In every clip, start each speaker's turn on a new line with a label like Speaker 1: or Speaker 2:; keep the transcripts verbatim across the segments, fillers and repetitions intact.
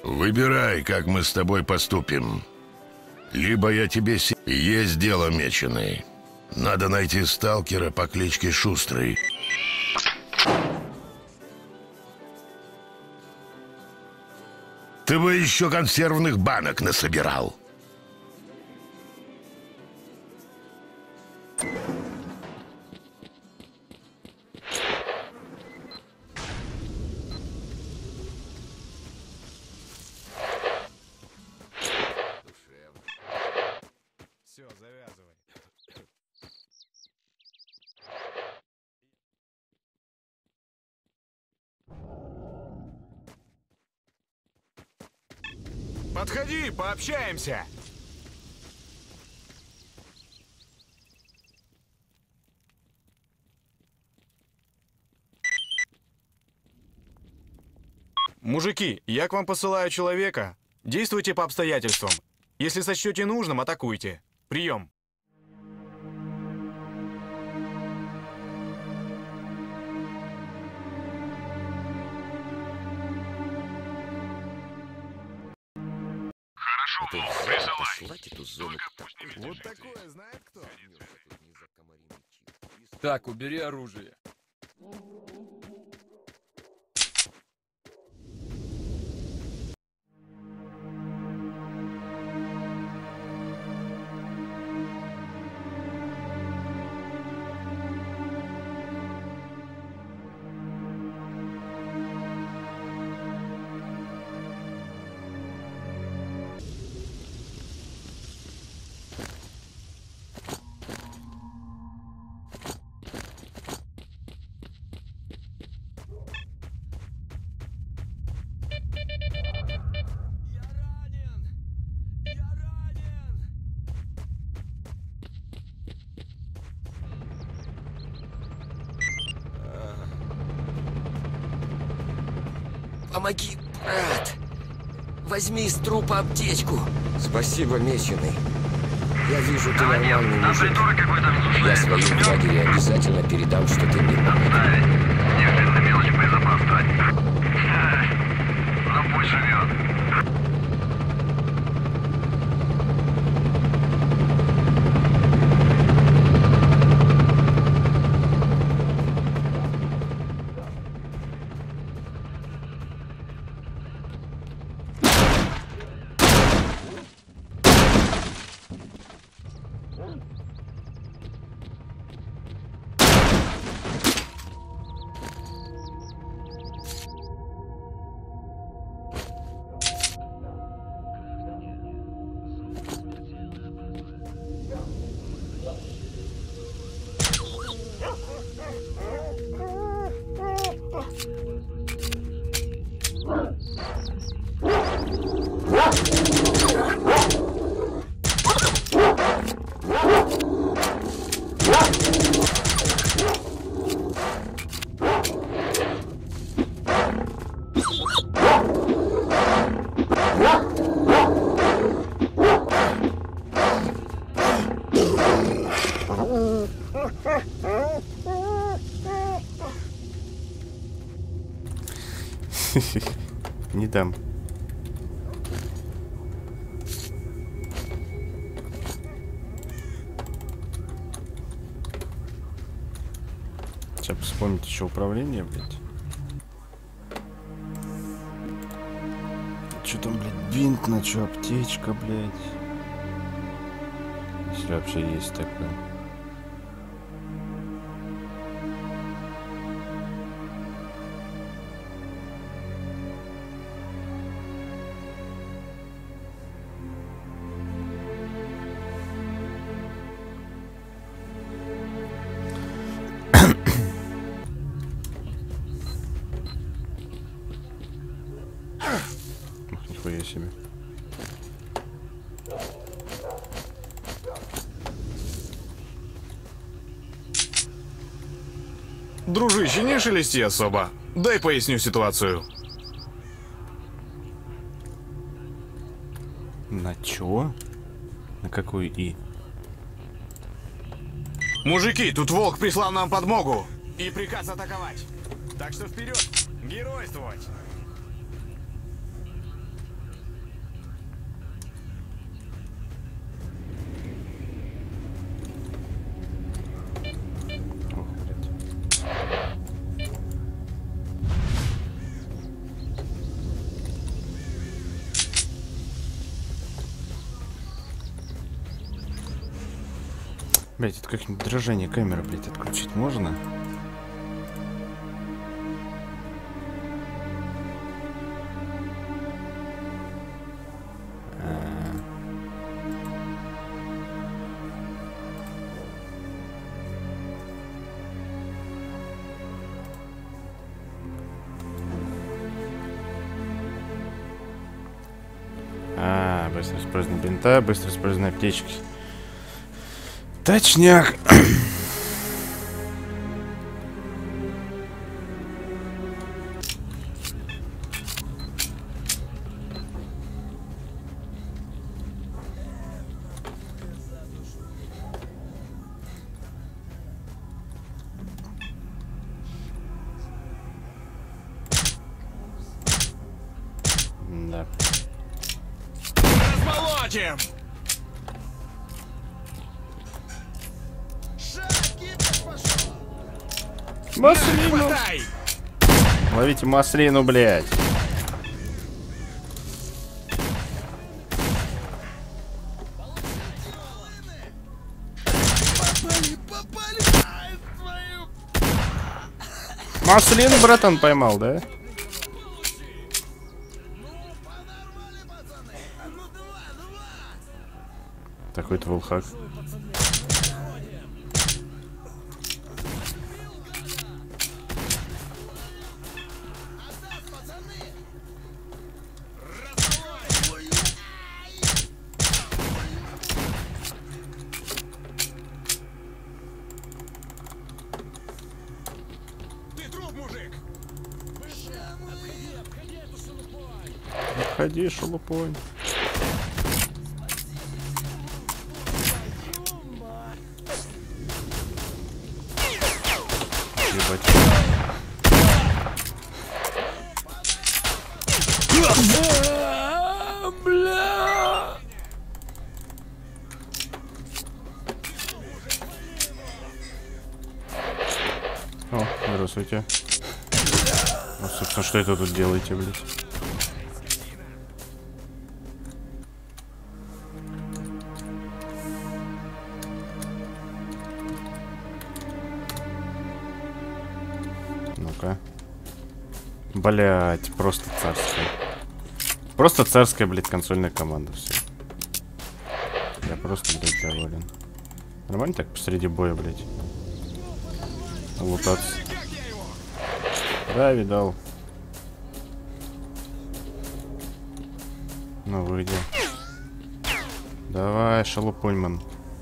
Speaker 1: Выбирай, как мы с тобой поступим. Либо я тебе с... Есть дело, Меченый. Надо найти сталкера по кличке Шустрый. Ты бы еще консервных банок насобирал.
Speaker 2: Все, завязывай. Подходи, пообщаемся. Мужики, я к вам посылаю человека. Действуйте по обстоятельствам. Если сочтете нужным, атакуйте. Прием.
Speaker 3: Хорошо, Волк, присылай.
Speaker 4: Эту зону.
Speaker 2: Вот такое знает кто?
Speaker 5: Так, убери оружие.
Speaker 4: Помоги, брат! Возьми из трупа аптечку. Спасибо, Меченый. Я вижу, ты нормальный мужик. Я своим в лагере обязательно передам, что ты мне помог.
Speaker 3: Если на мелочь боезапас тратить. Но пусть живет.
Speaker 2: Не дам. Сейчас вспомнить еще управление, блядь. Что там, блядь, бинт, на что аптечка, блядь. Если вообще есть такое. Нихуя себе. Дружище, не шелести особо. Дай поясню ситуацию. На чё? На какую И? Мужики, тут Волк прислал нам подмогу. И приказ атаковать. Так что вперед, геройствовать.
Speaker 6: Блять, это как-нибудь дрожание камеры, блять, отключить можно? А, быстро использование бинта, быстро использование аптечки. Точняк. Да.
Speaker 2: Размолотим!
Speaker 6: Маслину!
Speaker 2: Хватай!
Speaker 6: Ловите маслину, блядь! Маслину, братан, поймал, да? Такой-то волхак. Ходи, шелупонь. Ебать. Бля. О, здравствуйте. Ну, собственно, что это тут делаете, блядь? Ну-ка. Блять, просто царская. Просто царская, блядь, консольная команда. Все. Я просто, блядь, доволен. Нормально так посреди боя, блядь. Лутаться. Да, видал. Ну, выйди. Давай, шалупуньман.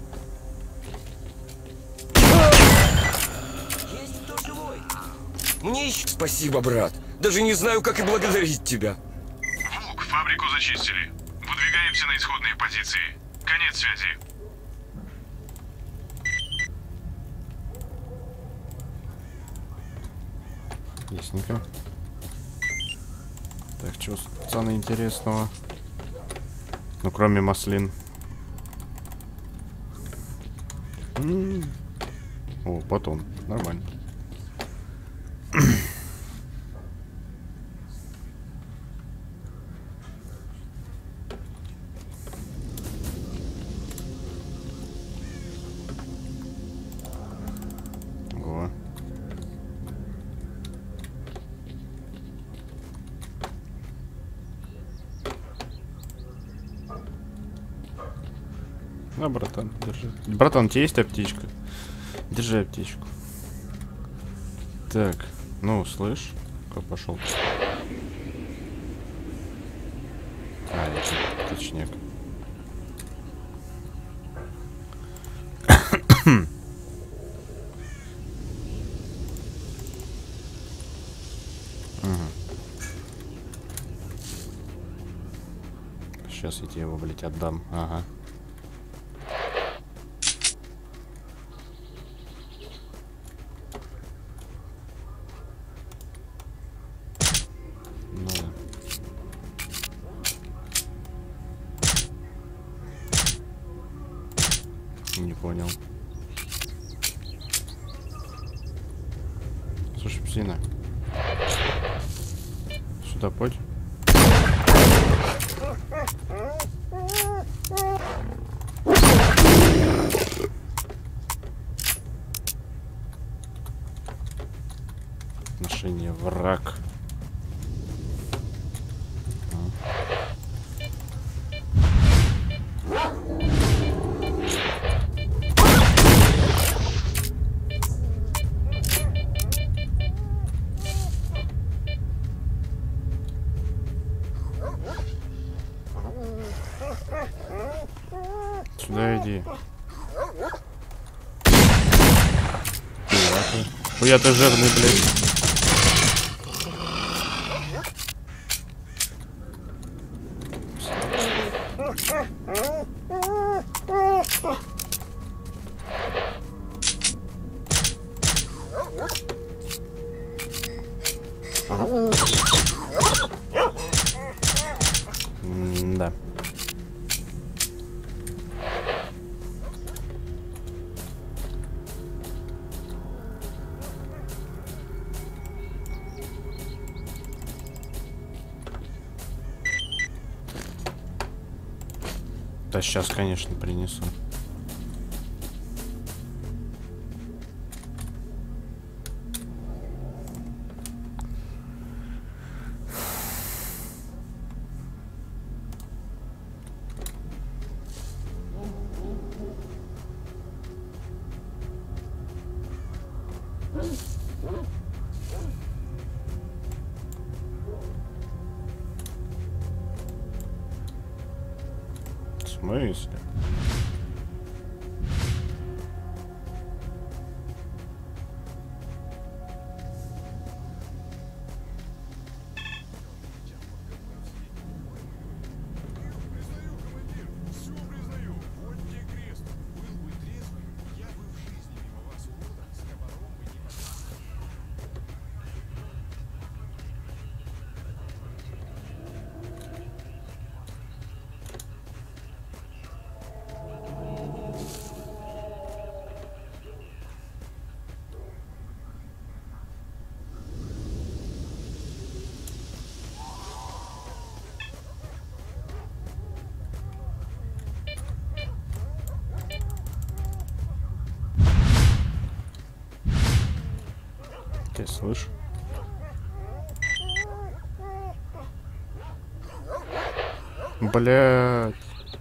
Speaker 4: Мне еще... Спасибо, брат. Даже не знаю, как и благодарить тебя.
Speaker 3: Вук, фабрику зачистили. Выдвигаемся на исходные позиции. Конец связи.
Speaker 6: Ясненько. Так, что, пацаны, интересного? Ну, кроме маслин. М-м-м. О, батон. Нормально. О. На, братан, держи. Братан, у тебя есть аптечка? Держи аптечку. Так, ну, слышь, как пошел? А, это точняк. Сейчас я тебе его, блядь, отдам. Ага. Ну да. Не понял. Слушай, псина. Сюда подь. Сообщение. Враг. Сюда иди. Ой, я-то жирный, блядь. М-да. Да сейчас, конечно, принесу. В смысле? Ты слышишь? Блядь.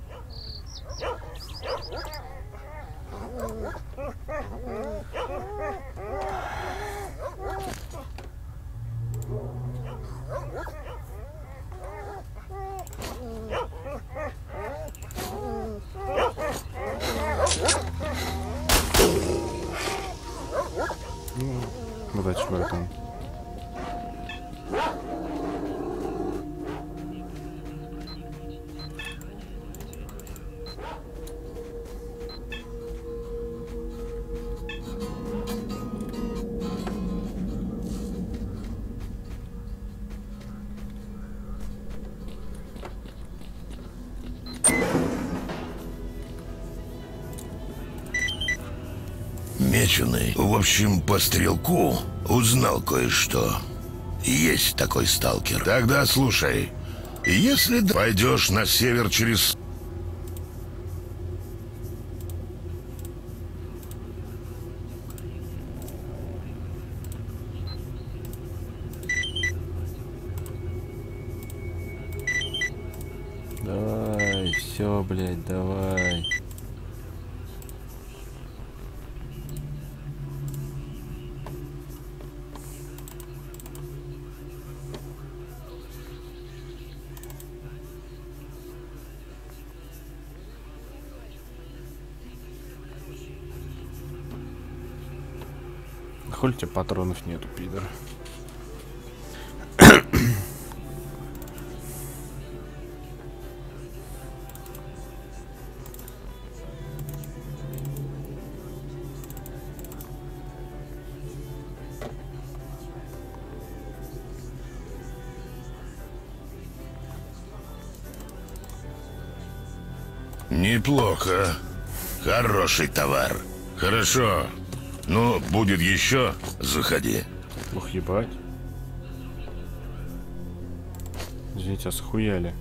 Speaker 6: Удачи в этом.
Speaker 1: Меченый. В общем, по стрелку узнал кое-что. Есть такой сталкер. Тогда слушай. Если пойдешь на север через...
Speaker 6: Давай, все, блядь, давай. Хули тебе патронов нету, пидор?
Speaker 1: Неплохо. Хороший товар. Хорошо. Ну, будет еще, заходи.
Speaker 6: Ух, ебать. Извините, а схуяли.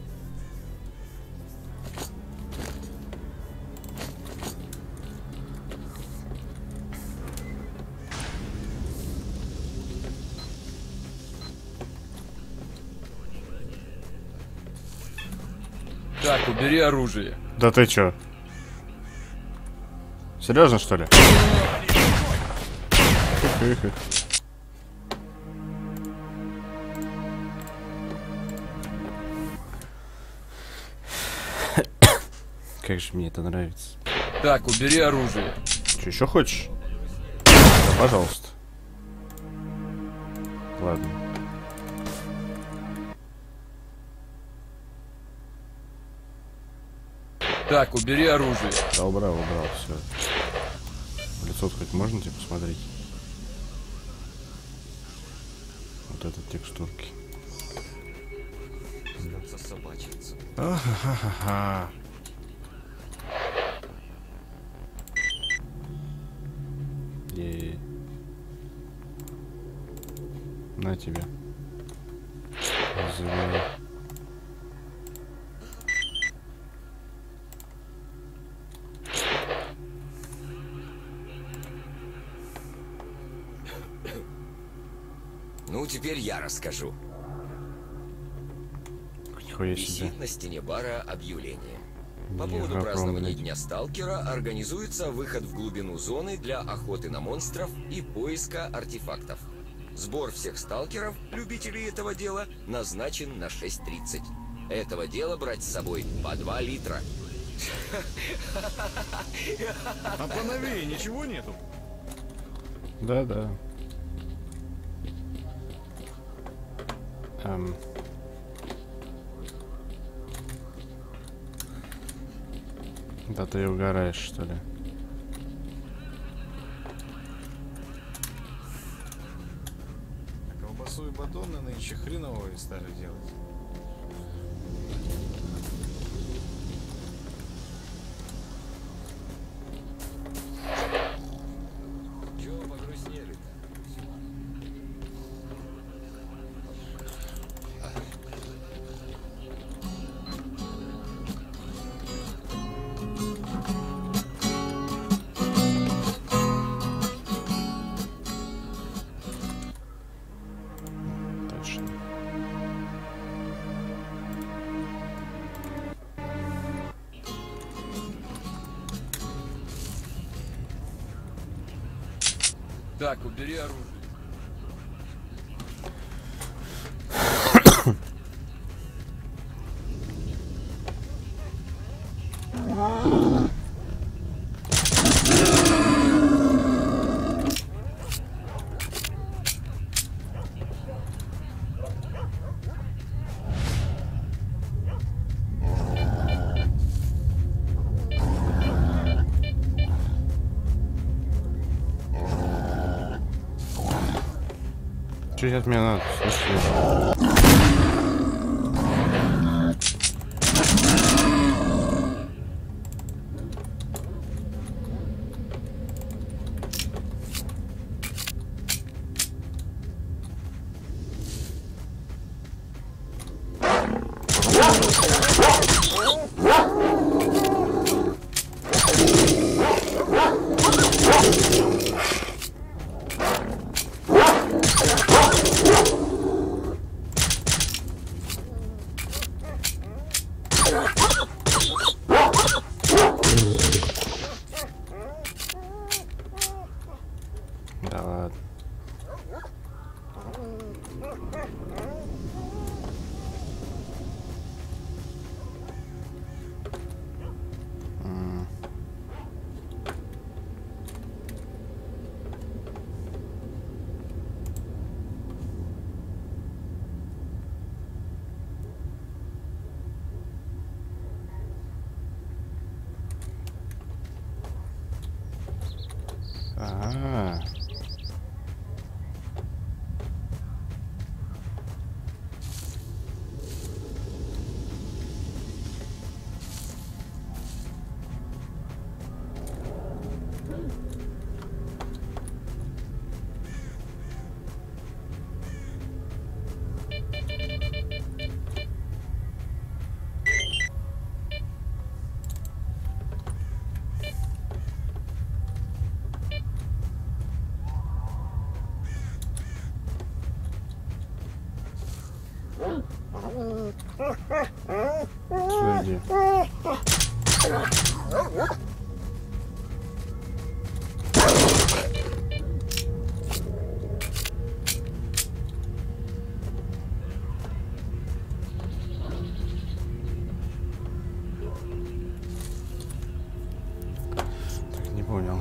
Speaker 5: Так, убери оружие.
Speaker 6: Да ты чё? Серьезно, что ли? Тихо. Как же мне это нравится.
Speaker 5: Так, убери оружие.
Speaker 6: Что, еще хочешь? Да, пожалуйста. Ладно.
Speaker 5: Так, убери оружие.
Speaker 6: Да, убрал, убрал, все. В лицо хоть можно тебе посмотреть? Вот этот текстурки. Ага. Е-е-е. На тебе. Забирай.
Speaker 4: Ну, теперь я расскажу.
Speaker 6: Нихуя себе.
Speaker 4: Висит на стене бара объявление. По
Speaker 6: Не,
Speaker 4: поводу
Speaker 6: гапром,
Speaker 4: празднования
Speaker 6: блядь.
Speaker 4: Дня Сталкера организуется выход в глубину зоны для охоты на монстров и поиска артефактов. Сбор всех сталкеров, любителей этого дела, назначен на шесть тридцать. Этого дела брать с собой по два литра.
Speaker 2: А поновее ничего нету?
Speaker 6: Да, да. Эм. Да ты угораешь, что ли?
Speaker 2: Колбасу и батоны нынче хреновые стали делать.
Speaker 4: Чего погрустнели-то?
Speaker 6: Точно.
Speaker 5: Так, убери оружие.
Speaker 6: Что от меня надо? Слушай. Да ладно. М. Ага. Всё, уйди. Так, не понял.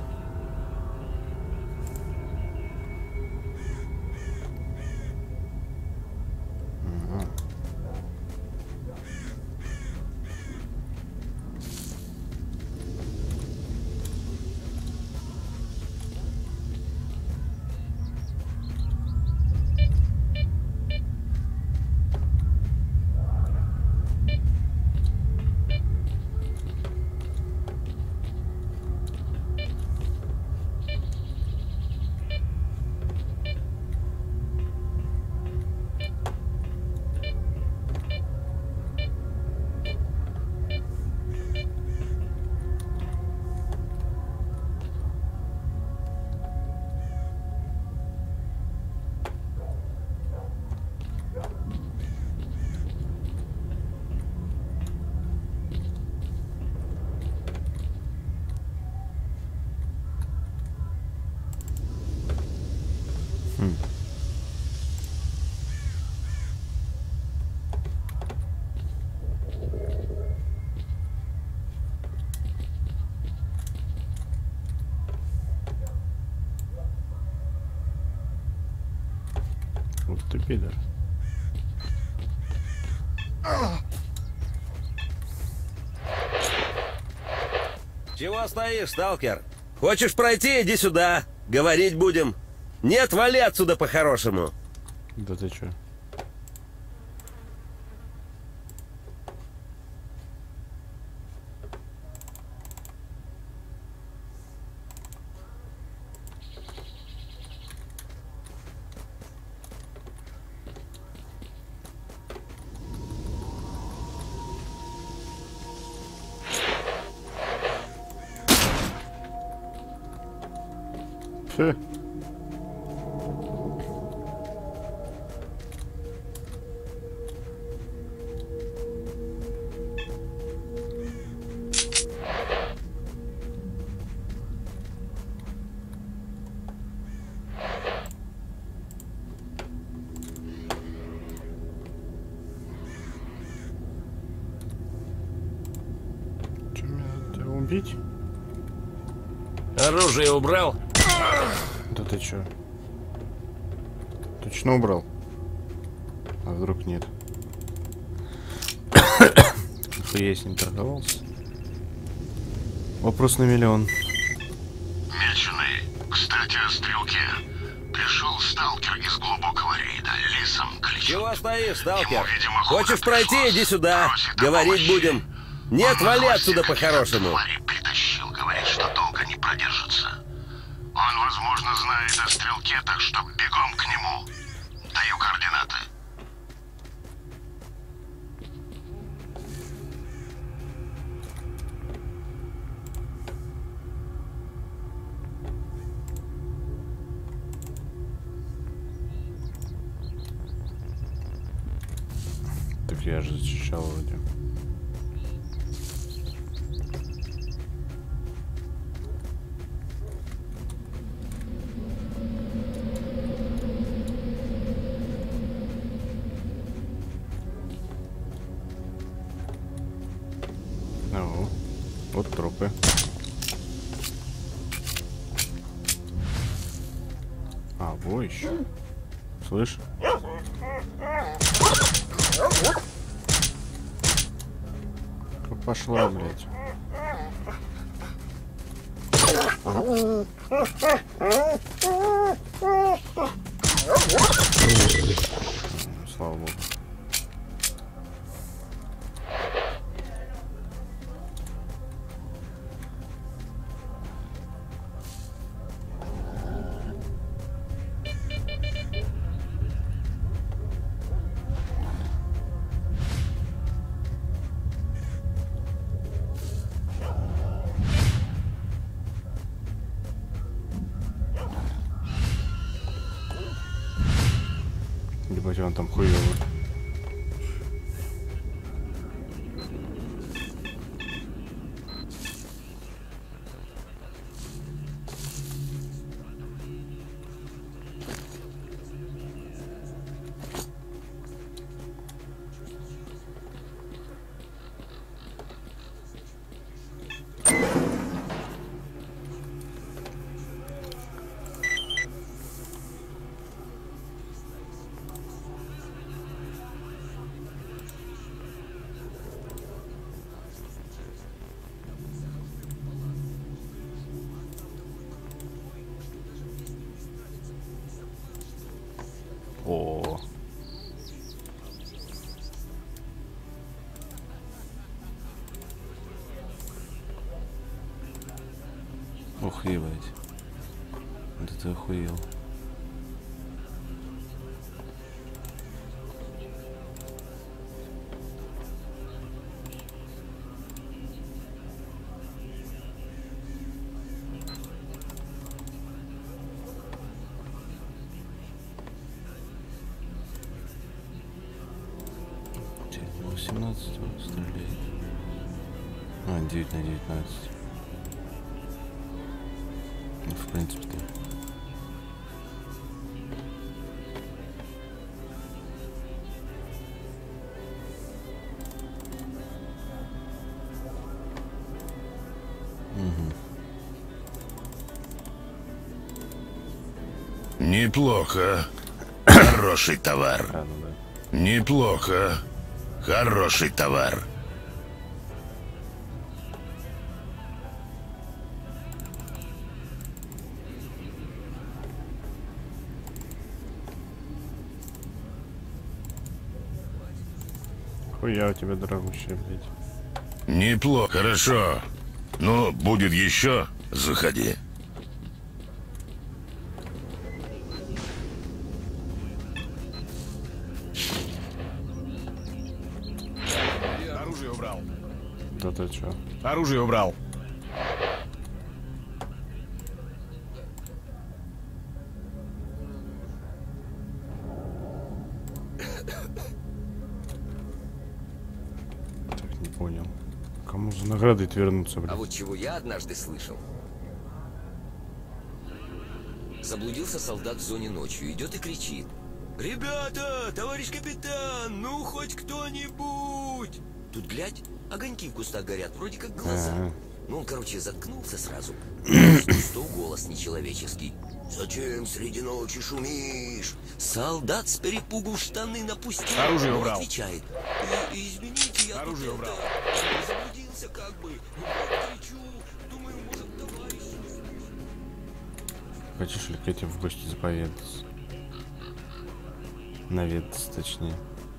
Speaker 6: Вот ты пидор.
Speaker 7: Чего стоишь, сталкер? Хочешь пройти, иди сюда. Говорить будем. Нет, вали отсюда по-хорошему.
Speaker 6: Да ты чё? Фу. Чё, меня надо убить?
Speaker 7: Оружие убрал?
Speaker 6: Да ты чё? Точно убрал? А вдруг нет? Нахуя я с ним торговался? Вопрос на миллион.
Speaker 1: Меченый, кстати, о стрелке. Пришел сталкер из глубокого рейда, лесом колесом.
Speaker 7: Чего стоишь, сталкер?
Speaker 1: Ему, видимо,
Speaker 7: Хочешь
Speaker 1: хода
Speaker 7: пройти,
Speaker 1: пришлось.
Speaker 7: иди сюда.
Speaker 1: Просит о
Speaker 7: Говорить
Speaker 1: помощи.
Speaker 7: будем. Нет,
Speaker 1: Он
Speaker 7: вали
Speaker 1: в
Speaker 7: отсюда
Speaker 1: гости
Speaker 7: по-хорошему.
Speaker 1: каких-то тварей притащил, говорит, что долго не продержится. Он, возможно, знает о стрелке, так что бегом к нему. Даю координаты.
Speaker 6: Так я же защищал вроде. Ну, вот трупы. А, во еще. Слышь? Пошла, блядь. Слава богу. Ебать, он там хуёвый. Ох, ебать. Вот это охуел. восемнадцать стреляет. А, девять на девятнадцать. Ну, в принципе-то. Угу.
Speaker 1: Неплохо. Хороший товар.
Speaker 6: А, ну да.
Speaker 1: Неплохо. Хороший товар.
Speaker 6: Хуя у тебя дорогущая, блядь.
Speaker 1: Неплохо. Хорошо. Ну, будет еще, заходи.
Speaker 2: Оружие убрал.
Speaker 6: Да ты чё?
Speaker 2: Оружие убрал.
Speaker 6: Так, не понял. Кому за наградой вернуться, блядь?
Speaker 4: А вот чего я однажды слышал. Заблудился солдат в зоне ночью, идет и кричит: «Ребята, товарищ капитан, ну хоть кто-нибудь!» Тут, глядь, огоньки в кустах горят, вроде как глаза.
Speaker 6: А-а-а.
Speaker 4: Ну, он, короче, заткнулся сразу. Что голос нечеловеческий: «Зачем среди ночи шумишь?» Солдат с перепугу в штаны напустил.
Speaker 2: Оружие
Speaker 4: Он
Speaker 2: убрал.
Speaker 4: отвечает: «И- Извините, я
Speaker 2: Оружие
Speaker 4: тут
Speaker 2: убрал.
Speaker 4: это, заблудился как бы. Ну, вот кричу, думаю, может, товарищ...»
Speaker 6: Хочешь ли к этим в гости заповедаться? Наведаться, точнее.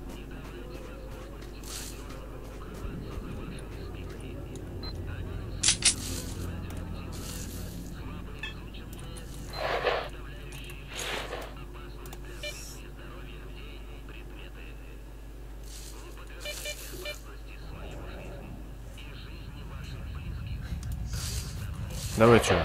Speaker 6: Давай чё?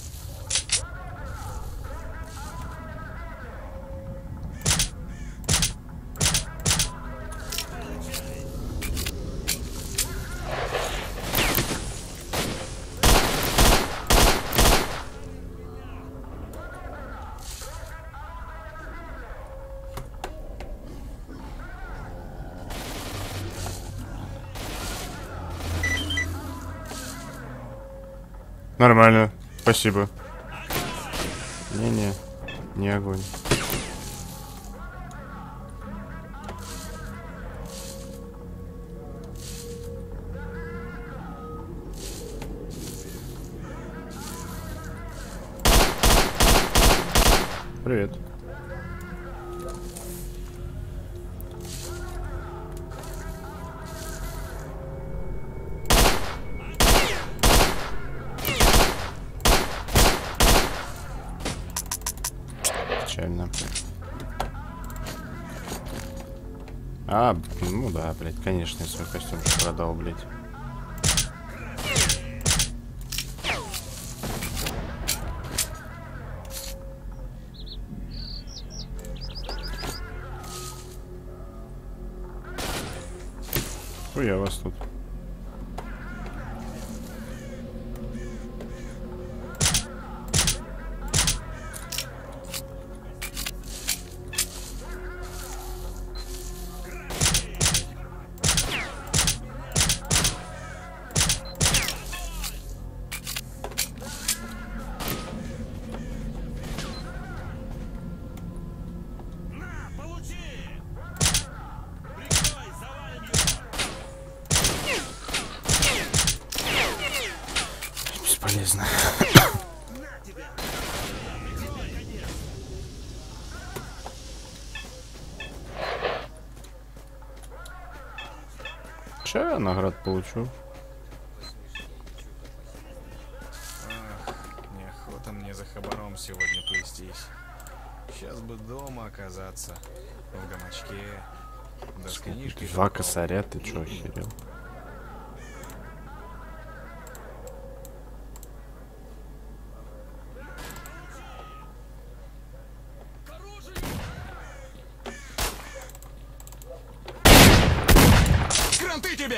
Speaker 6: Нормально, спасибо. Не-не, не огонь. Привет. Печально. А, ну да, блядь, конечно, я свой костюм же продал, блядь. Ой, я вас тут. Бесполезно. Че я наград получу?
Speaker 2: Не оказаться в гамачке, да с книжкой.
Speaker 6: Два косаря, ты чё, охерел?
Speaker 2: Кранты тебе!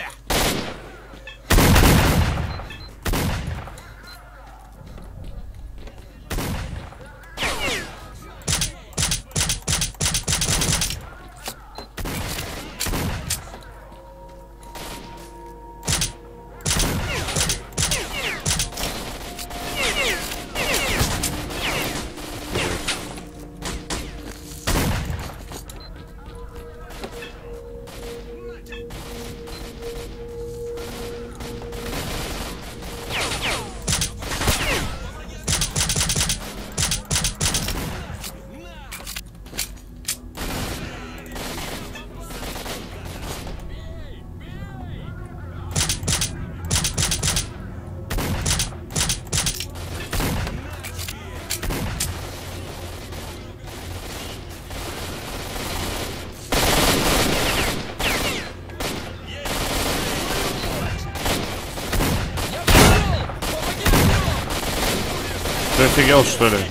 Speaker 6: Ты офигел, что ли?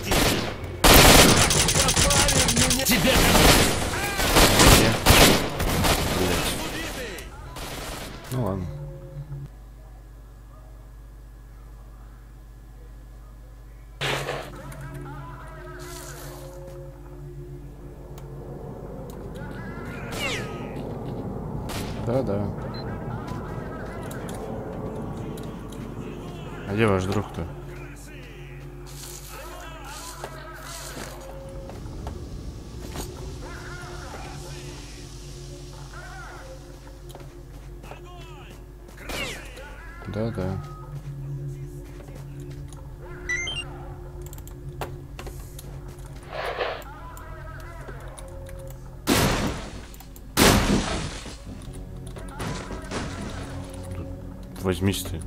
Speaker 7: Тебе!
Speaker 6: Ну ладно. Да-да. А где ваш друг-то? Да-да. Возьмись ты.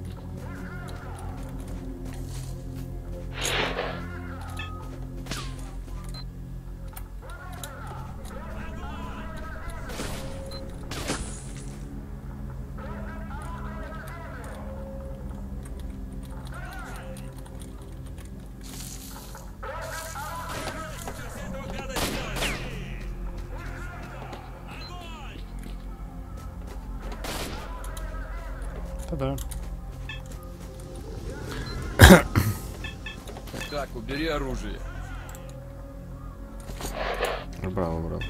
Speaker 6: Да.
Speaker 5: Так, убери оружие.
Speaker 6: Убрал, убрал.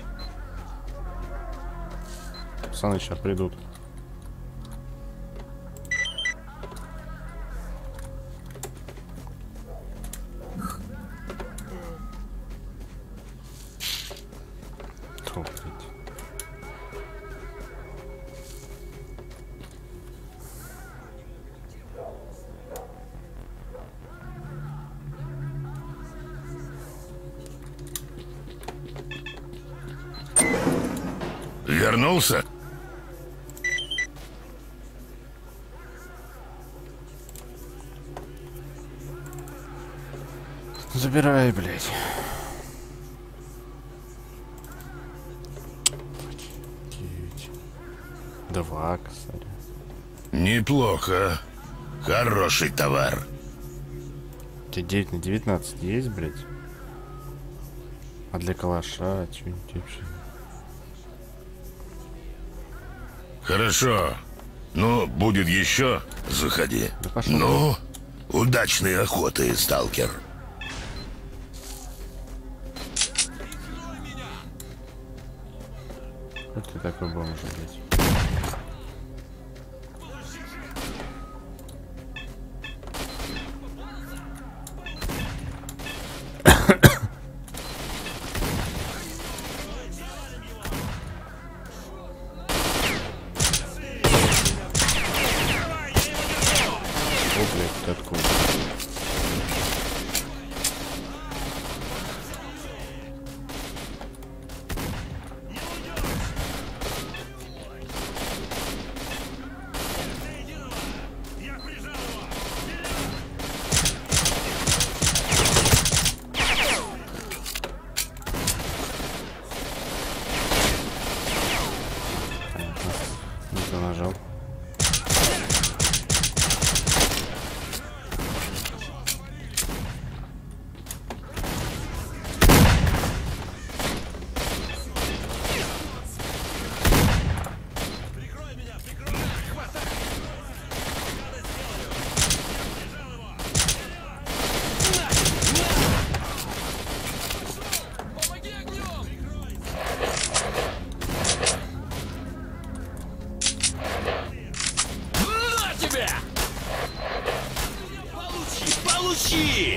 Speaker 6: Пацаны сейчас придут. Фу, блядь.
Speaker 1: Вернулся?
Speaker 6: Забирай, блядь. Девять. Два, кстати.
Speaker 1: Неплохо. Хороший товар.
Speaker 6: У тебя девять на девятнадцать есть, блядь? А для калаша что-нибудь вообще?
Speaker 1: Хорошо. Ну, будет еще, заходи.
Speaker 6: Да пошел.
Speaker 1: Ну, удачной охоты, сталкер.
Speaker 6: Как ты такой бомж, блядь? О, блядь, ты откуда? Не то нажал.
Speaker 7: Получи!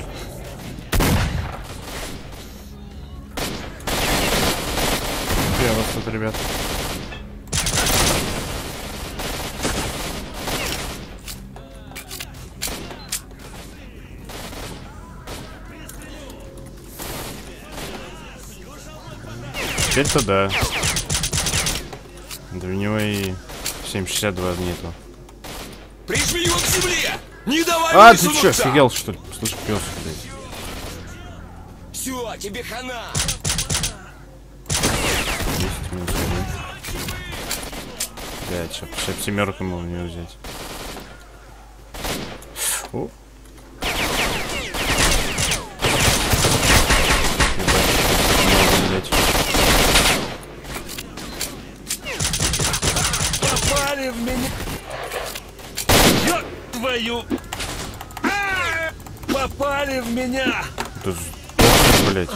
Speaker 6: Я вас тут, ребят. Теперь-то да. Да у него и семь шестьдесят два нету.
Speaker 7: Прижми его к земле! Не давай
Speaker 6: А,
Speaker 7: мне
Speaker 6: ты чё,
Speaker 7: сунуться!
Speaker 6: офигел, что ли? Слышь, пёс, блядь.
Speaker 7: Все, тебе хана!
Speaker 6: десять минус один. Блядь, сейчас, сейчас семерку могу не взять. О. Ебать,
Speaker 7: Попали в меня! Ё твою! А! Попали в меня!
Speaker 6: да сдохни, блядь.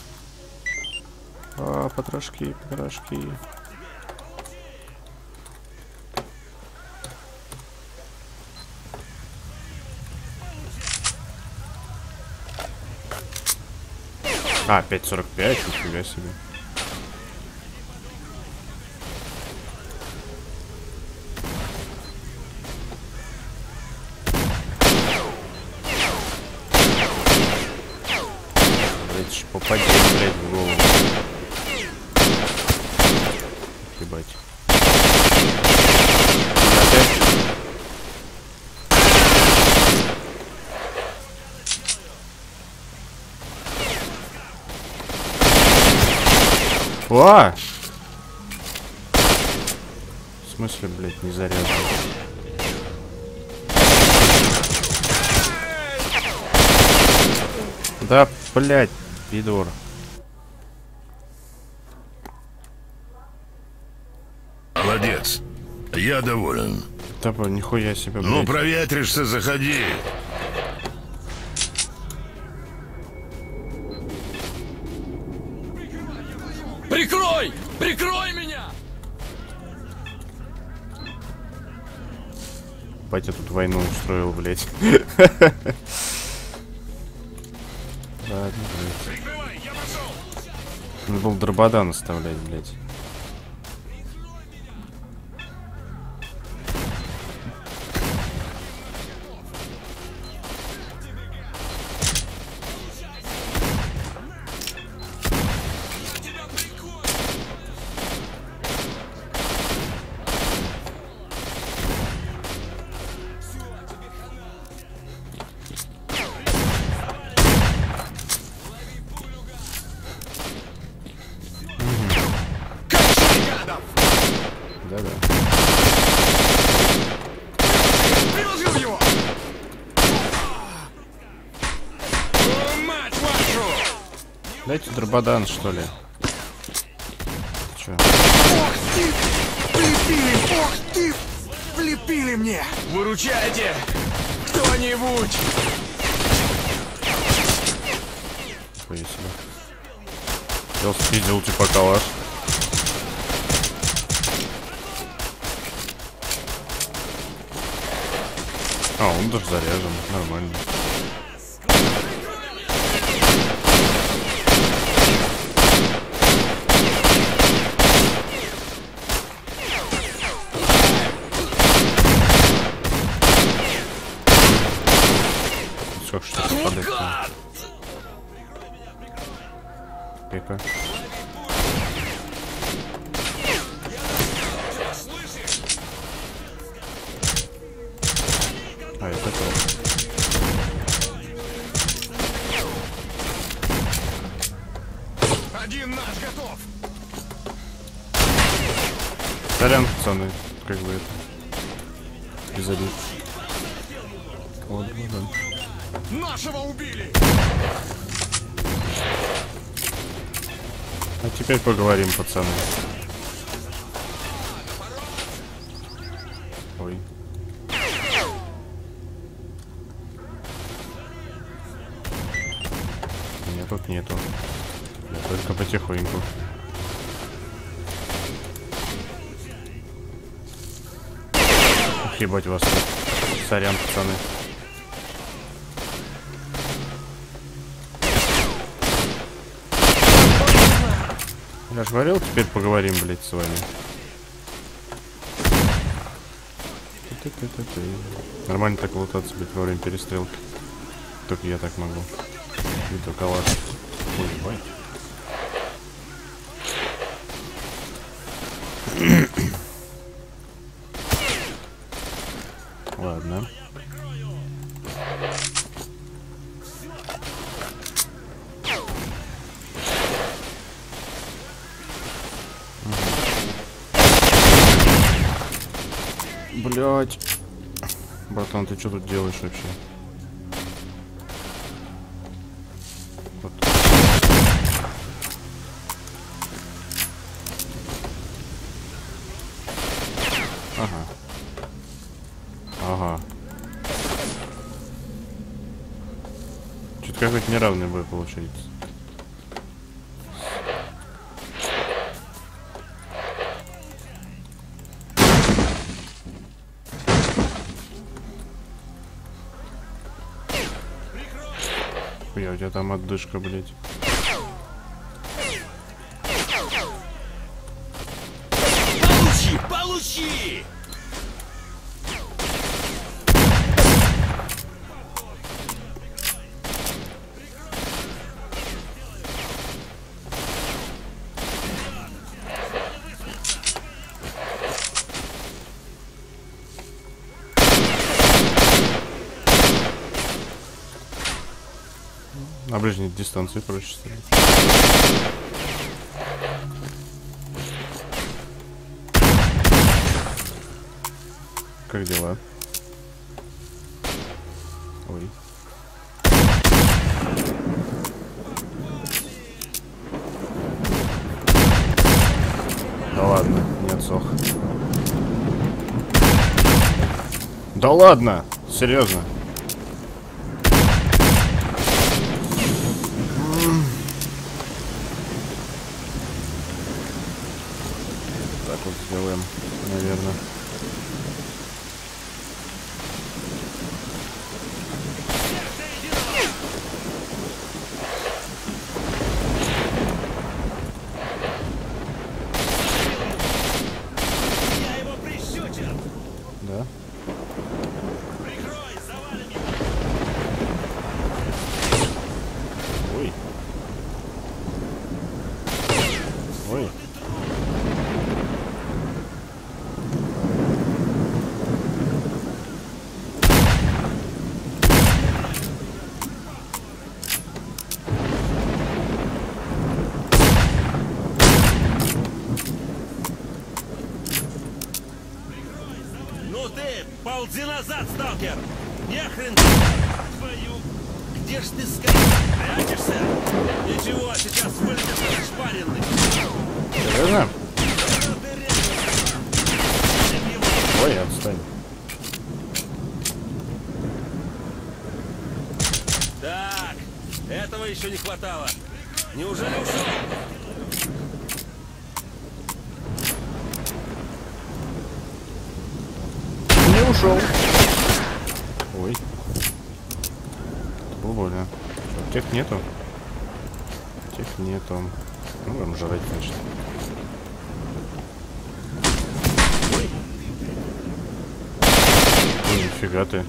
Speaker 6: А, потрошки, потрошки. А, пять сорок пять, нифига себе. Блять, ж попади, блядь, в голову. Ебать. Опять? О! В смысле, блядь, не заряжен? Да, блядь, пидор.
Speaker 1: Молодец. Я доволен.
Speaker 6: Да, нихуя себе, блядь.
Speaker 1: Ну, проветришься, заходи.
Speaker 5: Прикрой! Прикрой меня!
Speaker 6: Батя тут войну устроил, блядь. Ладно, блядь. Надо был дрободан оставлять, блядь. Да-да.
Speaker 7: Приложил его! О, мать вашу!
Speaker 6: Дайте дрободан, что ли. Чё?
Speaker 7: Ох ты! Влепили! Ох ты! Влепили мне! Выручайте! Кто-нибудь!
Speaker 6: Нихуя себе. Я спиздил типа калаш. А, он даже заряжен, нормально. Сколько что-то падает. Пика. А, это то.
Speaker 7: Один наш готов!
Speaker 6: Сорян, пацаны. как бы это. И забить. Вот, вот, вот.
Speaker 5: Нашего убили!
Speaker 6: А теперь поговорим, пацаны. Ой. Нет, тут нету. Я только потихоньку. Ух, ебать вас тут. Сорян, пацаны. Я же говорил, теперь поговорим, блядь, с вами. Нормально так лутаться, блядь, во время перестрелки. Только я так могу. И то калаш. Ой, ебать. Ладно. Блять. Братан, ты что тут делаешь вообще? Вот. Ага. Ага. Что-то какой-то неравный бой получается. Хуя, у тебя там отдышка, блядь.
Speaker 5: Получи! Получи!
Speaker 6: На ближней дистанции проще стрелять. Как дела? Ой. Да ладно, не отсох. Да ладно, серьезно. Так вот сделаем, наверное.
Speaker 5: Я его прищучил!
Speaker 6: Да?
Speaker 5: Прикрой, завалим его!
Speaker 6: Ой. Ой.
Speaker 7: Ну ты, ползи назад, сталкер! Нехрен твою! Где ж ты скажешь? Прячешься? Ничего, сейчас вылетишь шпаренный.
Speaker 6: Серьезно? Ой, отстань.
Speaker 7: Так, этого еще не хватало. Неужели ушел?
Speaker 6: Не ушел. Ой. Это было больно. Тех нету. Тех нету. Ну, будем жрать, значит. Ой, нифига ты.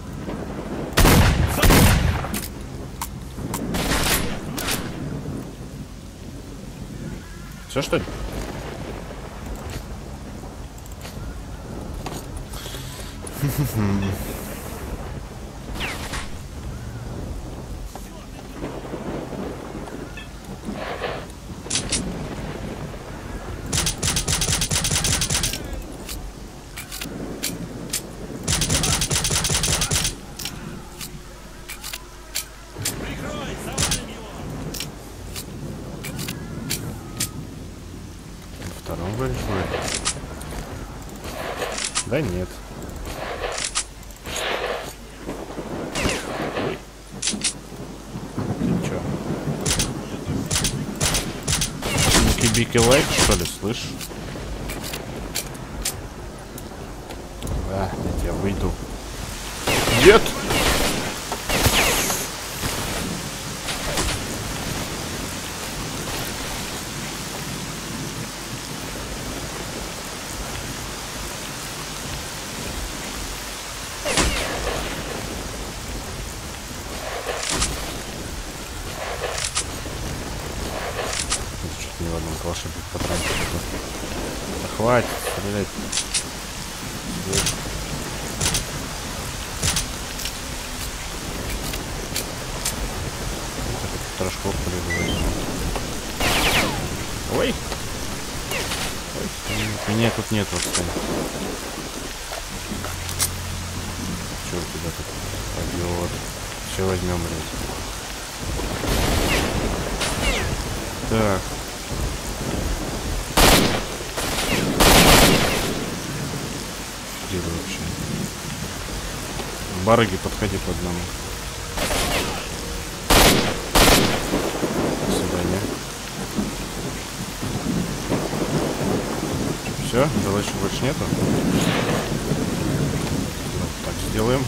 Speaker 6: Все, что ли? говоришь, вроде? Да нет. Ой. Ты чё? Ники-бики лайк, что ли, слышь? Да, я тебя выйду. Нет! Чуть не в одном калаше патрончик. Да хватит стрелять. Трошков полезли. Ой! Ой! Меня тут нет, вот стань. Чё у тебя тут? Пойдёт. Все возьмем, блядь. Так. Где ты вообще? Барыги, подходи по одному. До свидания. Все, дальше больше нету. Ну, так сделаем.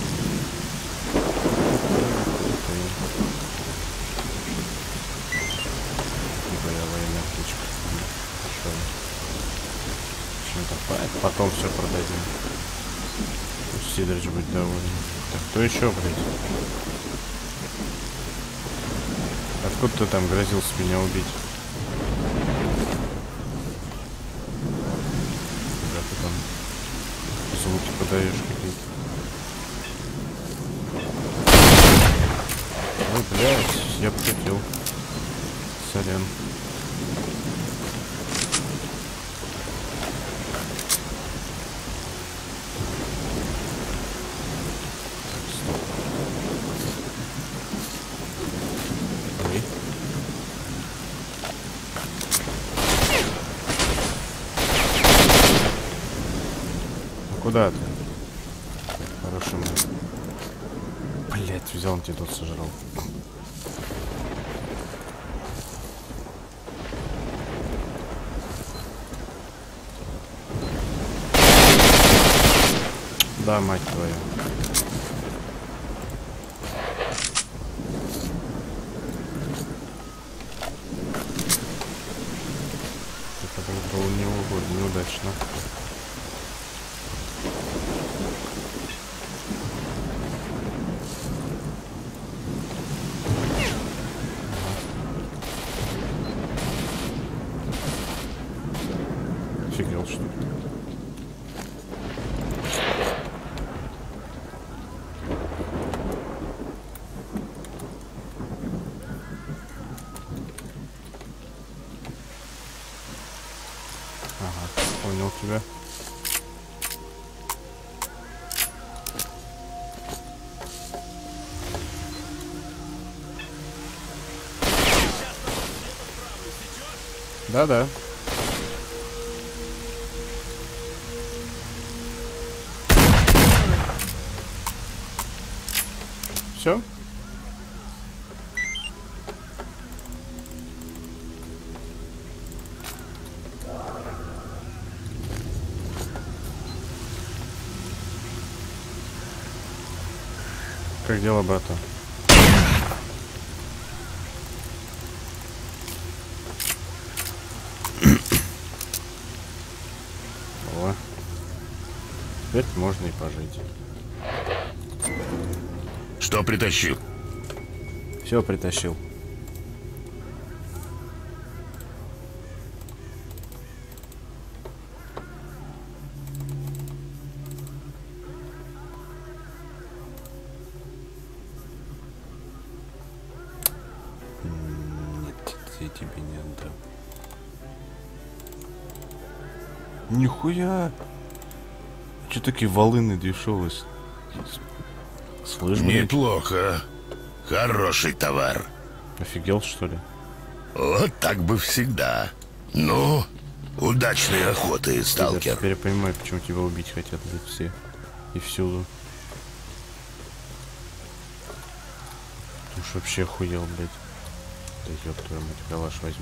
Speaker 6: Военная птичка. Хорошо. Чем-то потом все продадим. Пусть Сидорыч будет доволен. Так, кто еще, блядь? Откуда ты там грозился меня убить? Куда ты там звуки подаешь какие-то? Ой, блядь, я бы хотел. Сорян. Куда ты? Хороший мой. Блять, взял он тебя тут сожрал. Да, мать твою. Это было не неудачно. Офигел, что ли? Ага, понял тебя. Да-да. Все? Как дела, брата? О, теперь можно и пожить.
Speaker 1: Что притащил?
Speaker 6: Все притащил. Нет, я тебе не отдам. Нихуя! Че такие волыны дешевые? Слышь, блядь.
Speaker 1: Неплохо. Хороший товар.
Speaker 6: Офигел, что ли?
Speaker 1: Вот так бы всегда. Ну, Удачной охоты,
Speaker 6: Я
Speaker 1: сталкер.
Speaker 6: теперь понимаю, почему тебя убить хотят, блядь, все. И всюду. Ты уж вообще охуел, блядь. Да ёб твою мать, калаш возьми.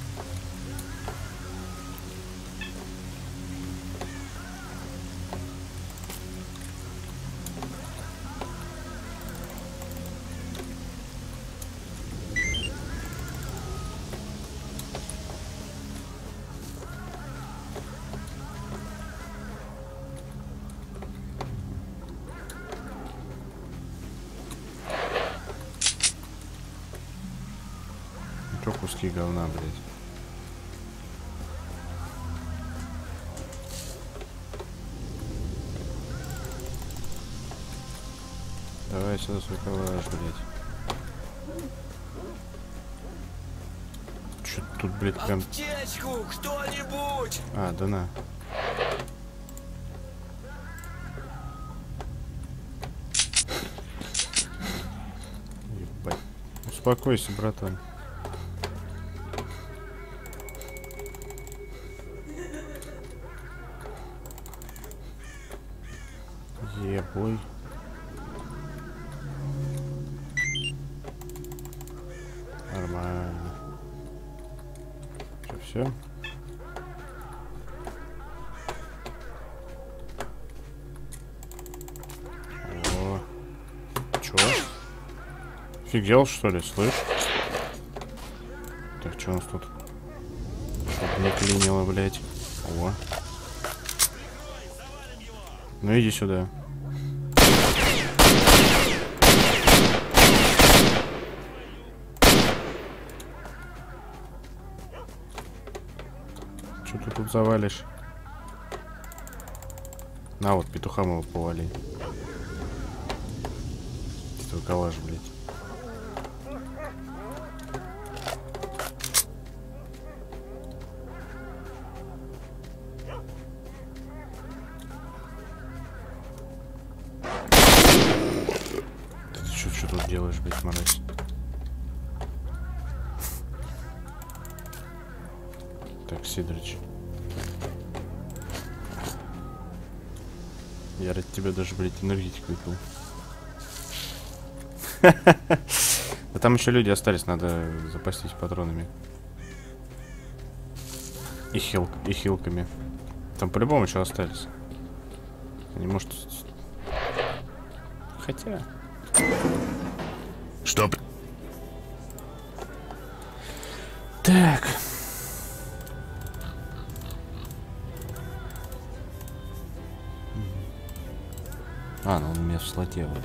Speaker 6: Чё куски говна, блядь? Давай сюда свой калаш, блядь. Чё тут, блядь, прям...
Speaker 4: Аптечку, кто-нибудь!
Speaker 6: А, да на. Ебать. Успокойся, братан. Ебой. Нормально. Что, все? О. Чё? Офигел, что ли, слышь? Так, что у нас тут? Чтоб не клинило, блядь. О. Ну иди сюда. Что ты тут завалишь? На вот, петухам его повали. Твой калаш, блядь. Ты что, что тут делаешь, блядь, мразь? Так, Сидорыч. Я ради тебя даже, блядь, энергетик выпил. Да там еще люди остались, надо запастись патронами. И, хил, и хилками. Там по-любому еще остались. Не может... Хотя...
Speaker 1: Что?
Speaker 6: Так. А, ну он у меня в слоте вот.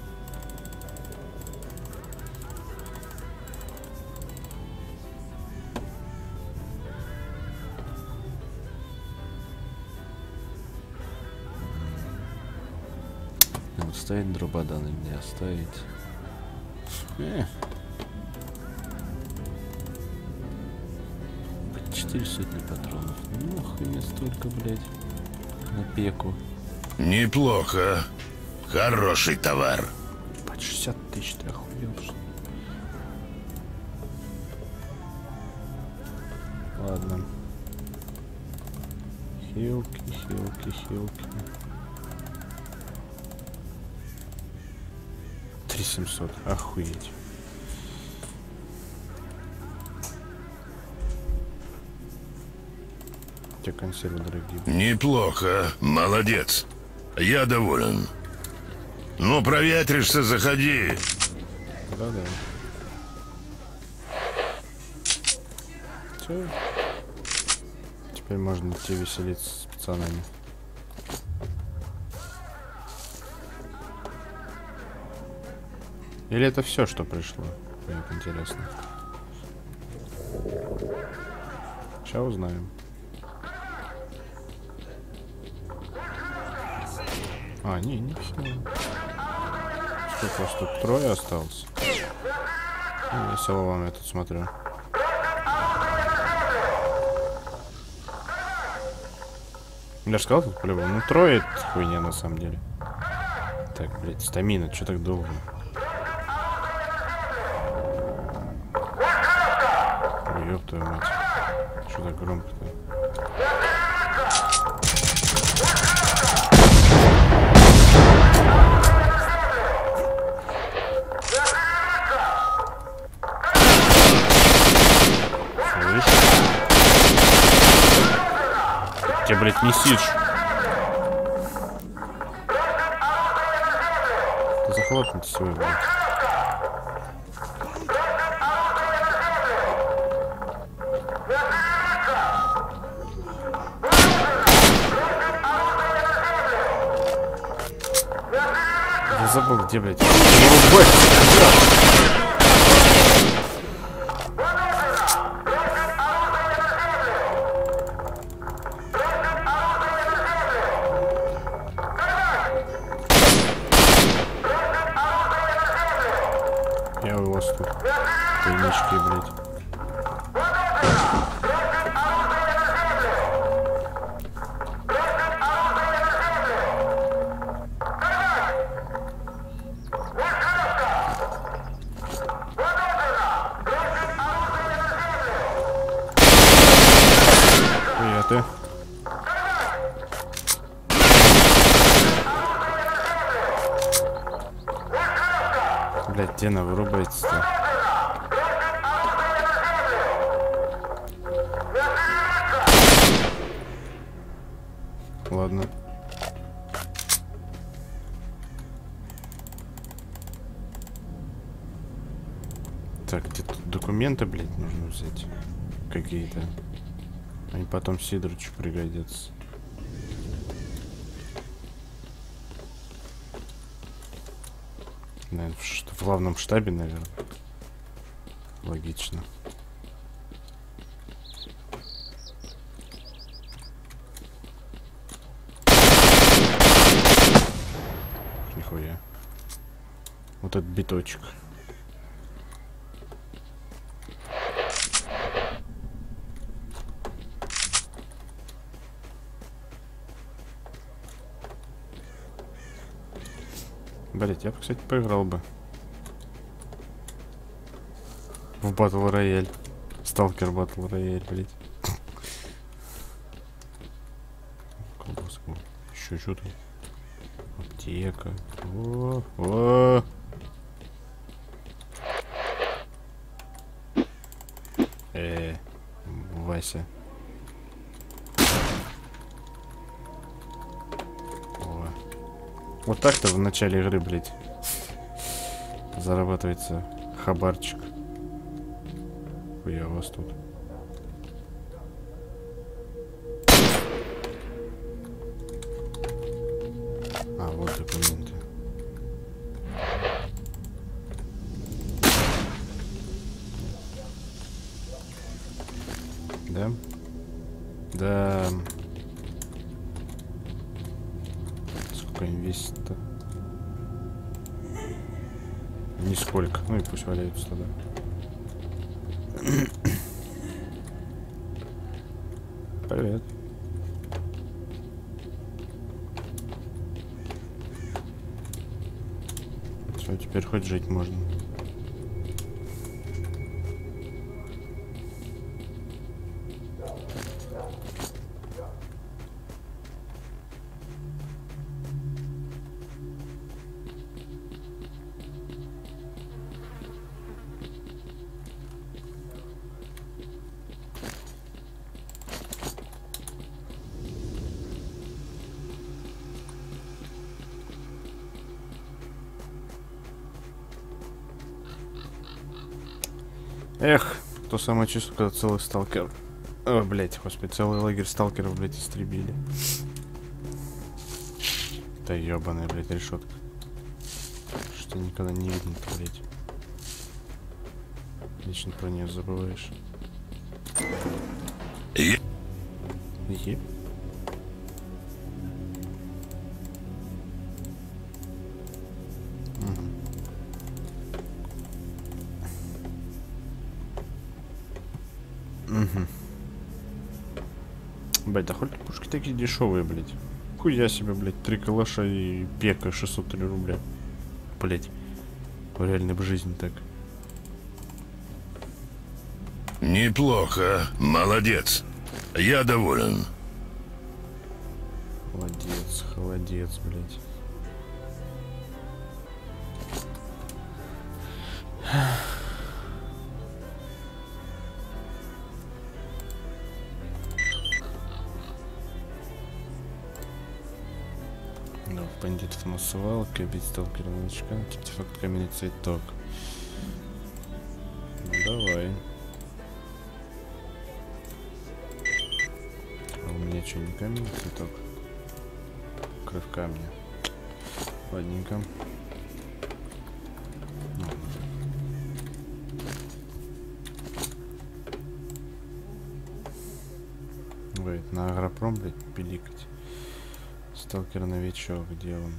Speaker 6: Не оставить дрободан или не оставить? Э. Четыре сотни патронов. Ну, нахуй мне столько, блядь, на пеку.
Speaker 1: Неплохо. Хороший товар.
Speaker 6: Под шестьдесят тысяч, ты охуел, что ли? Ладно. Хилки, хилки, хилки. три семьсот, охуеть. Те консервы дорогие.
Speaker 1: Неплохо. Молодец. Я доволен. Ну, проветришься, заходи.
Speaker 6: Да-да. Все. Теперь можно идти веселиться с пацанами. Или это все, что пришло? Мне интересно. Сейчас узнаем. А, не, не все. Сколько вас тут? Трое осталось? Ну, весело вам, я тут смотрю. Я же сказал тут по-любому. Ну, трое это хуйня на самом деле. Так, блядь, стамина, что так долго? Ой, Ёб твою мать. Что так громко-то? Слышь? Тебе, блядь, несишь. Ты захлопните свой, блядь. Я забыл, где, блядь. Я у вас тут. Тайнички, блядь. Ты. Блядь, где она вырубается-то? Ладно. Так, где тут документы, блядь, нужно взять? Какие-то. Они потом Сидорычу пригодятся. Наверное, в, в главном штабе, наверное. Логично. Нихуя. Вот этот биточек. Блять, я бы, кстати, поиграл бы в Battle Royale. Сталкер Battle Royale, блять. Колбаску. Еще что-то. Аптека. О, о. Э, Вася. Вот так-то в начале игры, блядь, зарабатывается хабарчик. Хуя у вас тут. А, вот документы. Да? Да. Сколько они весят-то? Нисколько. Ну и пусть валяются тогда. Привет. Все, теперь хоть жить можно. Эх, то самое чувство, когда целый сталкер... О, блять, господи, целый лагерь сталкеров, блять, истребили. Да ебаная, блять, решетка. Что никогда не видно, блять. Лично про нее забываешь.
Speaker 1: Е...
Speaker 6: Е... Угу. Блять, да хоть пушки такие дешевые, блять. Хуя себе, блять, три калаша и пека шестьсот три рубля. Блять, в реальной жизни так.
Speaker 1: Неплохо. Молодец. Я доволен.
Speaker 6: Холодец, холодец, блядь. Да, бандитов массовалка, бить сталкера новичка, артефакт каменный цветок. Ну давай. А у меня что, не каменный цветок? Кровь камня. Ладненько. Вейт, на агропром, блядь, пиликать. Сталкер-новичок, где он?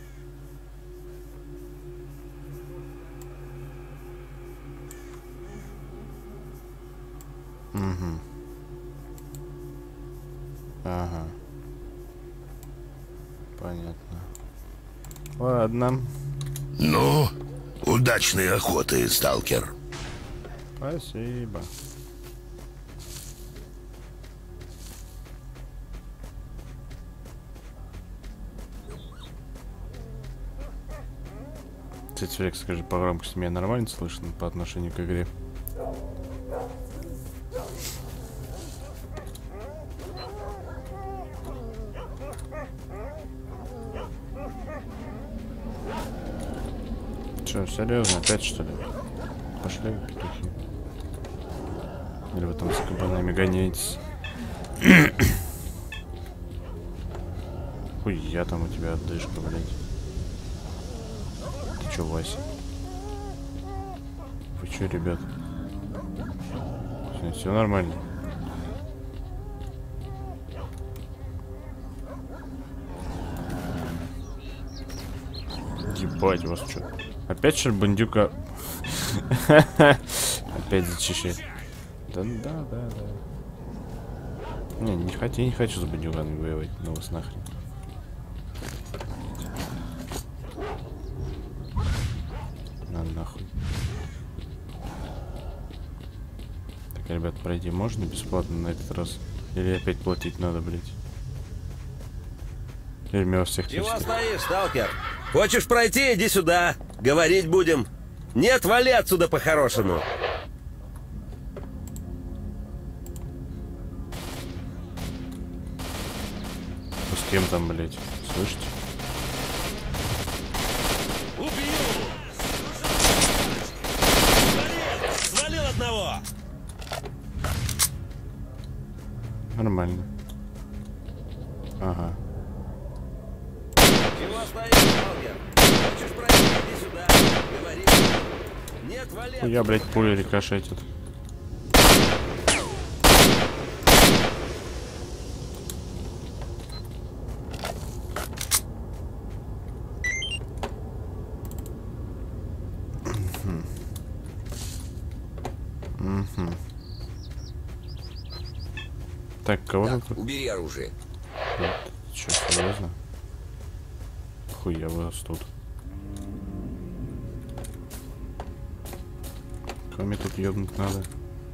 Speaker 6: Угу. Ага. Понятно. Ладно.
Speaker 1: Ну, удачной охоты, сталкер.
Speaker 6: Спасибо. Флекс, скажи, по громкости меня нормально слышно по отношению к игре? Че, серьезно, опять что ли? Пошли, петухи. Или вы там с кабанами гоняетесь? Хуя там у тебя отдышка, блядь. Чё, Вася? Вы чё, ребят? Все, все нормально. Ебать, у вас чё? Опять что, бандюка? Опять зачищает. Да, да, да, да. Не, не хочу, я не хочу с бандюгами воевать, ну вас нахрен. Нахуй. Так, ребят, пройти можно бесплатно на этот раз? Или опять платить надо, блять? Или меня всех
Speaker 7: Чего
Speaker 6: пустят?
Speaker 7: стоишь, сталкер? Хочешь пройти, иди сюда. Говорить будем. Нет, вали отсюда по-хорошему.
Speaker 6: С кем там, блять? Слышите?
Speaker 5: Свалил одного!
Speaker 6: Нормально. Ага.
Speaker 7: Чего стоишь, сталкер? Хочешь пройти, иди сюда. Говори. Нет, вали.
Speaker 6: Я, блять, пули рикошетит. Так, кого
Speaker 4: Так,
Speaker 6: тут?
Speaker 4: убери оружие.
Speaker 6: Че, серьезно? Хуя вас тут. Кого мне тут ебнуть надо?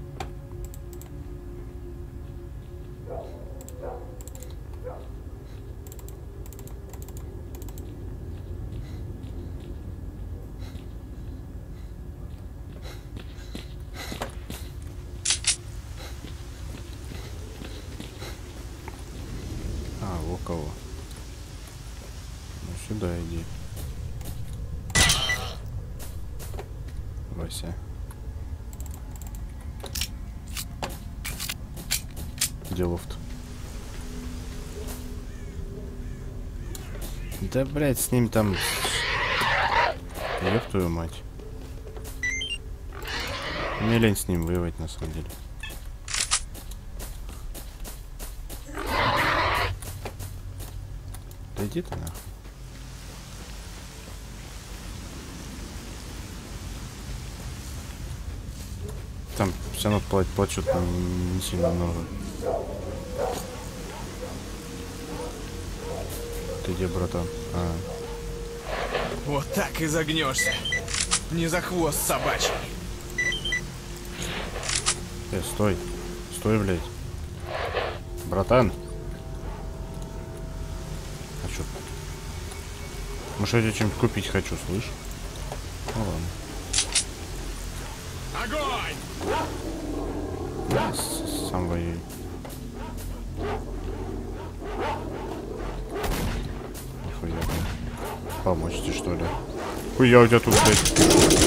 Speaker 6: А, во кого? Ну сюда иди. Вася. Делов-то. Да, блядь, с ним там... Ёб твою мать. Мне лень с ним воевать, на самом деле. Да иди ты нахуй. Там все равно платить плачут не, не сильно много. Ты где, братан? А.
Speaker 2: Вот так и загнешься. Не за хвост собачий.
Speaker 6: Э, стой. Стой, блядь. Братан. А чё? Может, я тебе что-нибудь купить хочу, слышь? Ну ладно. Огонь! С сам воюй. Нихуя. Помочь тебе, что ли? Хуя у тебя тут, блядь.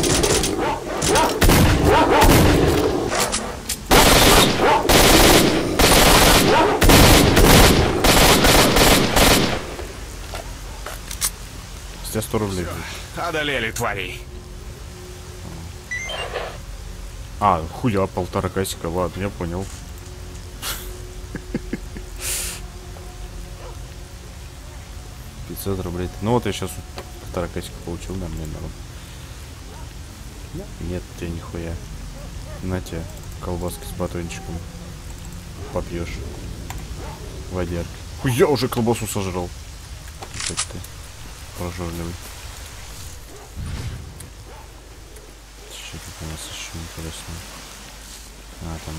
Speaker 6: С тебя сто рублей.
Speaker 5: Одолели тварей.
Speaker 6: А, хуя, полтора касика, ладно, я понял. пятьсот рублей. Ну вот я сейчас полтора касика получил, да, мне надо. Нет, тебе нихуя. На тебе колбаски с батончиком. Попьешь. Водярки. Хуя, уже колбасу сожрал. Опять ты прожорливый. Что тут у нас еще интересно? А, там...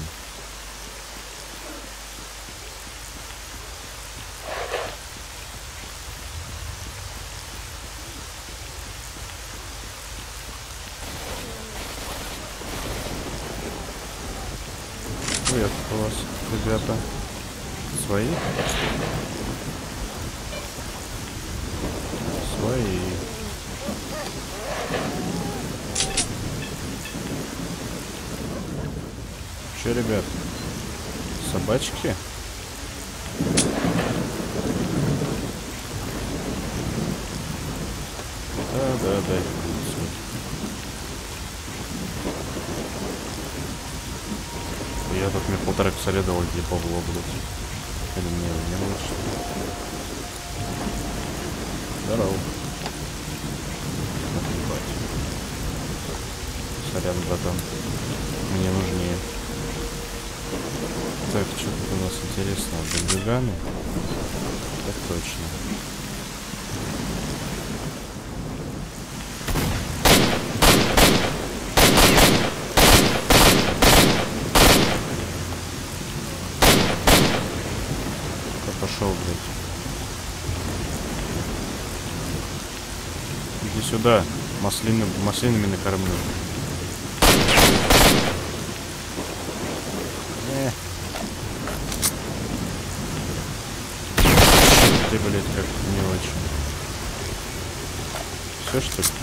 Speaker 6: Привет у вас, ребята. Свои? Свои. Че, ребят? Собачки? Да, да, да. Я тут мне полтора косаря дал, где Павло, блядь. Или мне его не было, что ли? Здорово. Отъебать. Сорян, братан. Мне нужнее. Так, что тут у нас интересного? Бандюганы? Так точно. Пошел, блядь. Иди сюда. Маслины, маслинами накормлю. Э. Ты, блядь, как не очень. Все, что ли?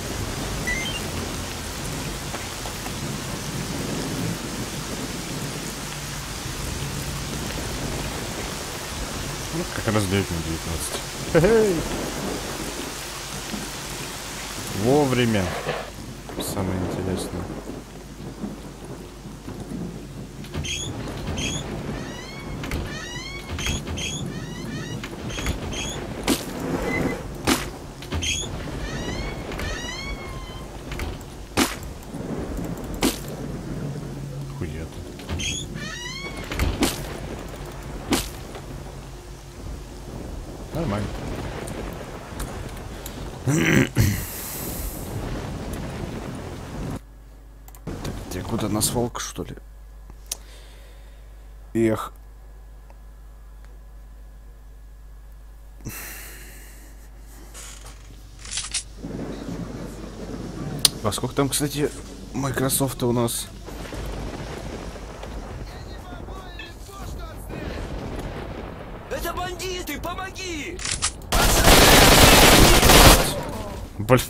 Speaker 6: Ну, как раз девять на девятнадцать. Хе-хей. Вовремя. Самое интересное. Хуя тут. Нормально. Так, где куда на свалку, что ли? Эх. А сколько там, кстати, Microsoft у нас?
Speaker 4: Это бандиты, помоги!
Speaker 6: Блин.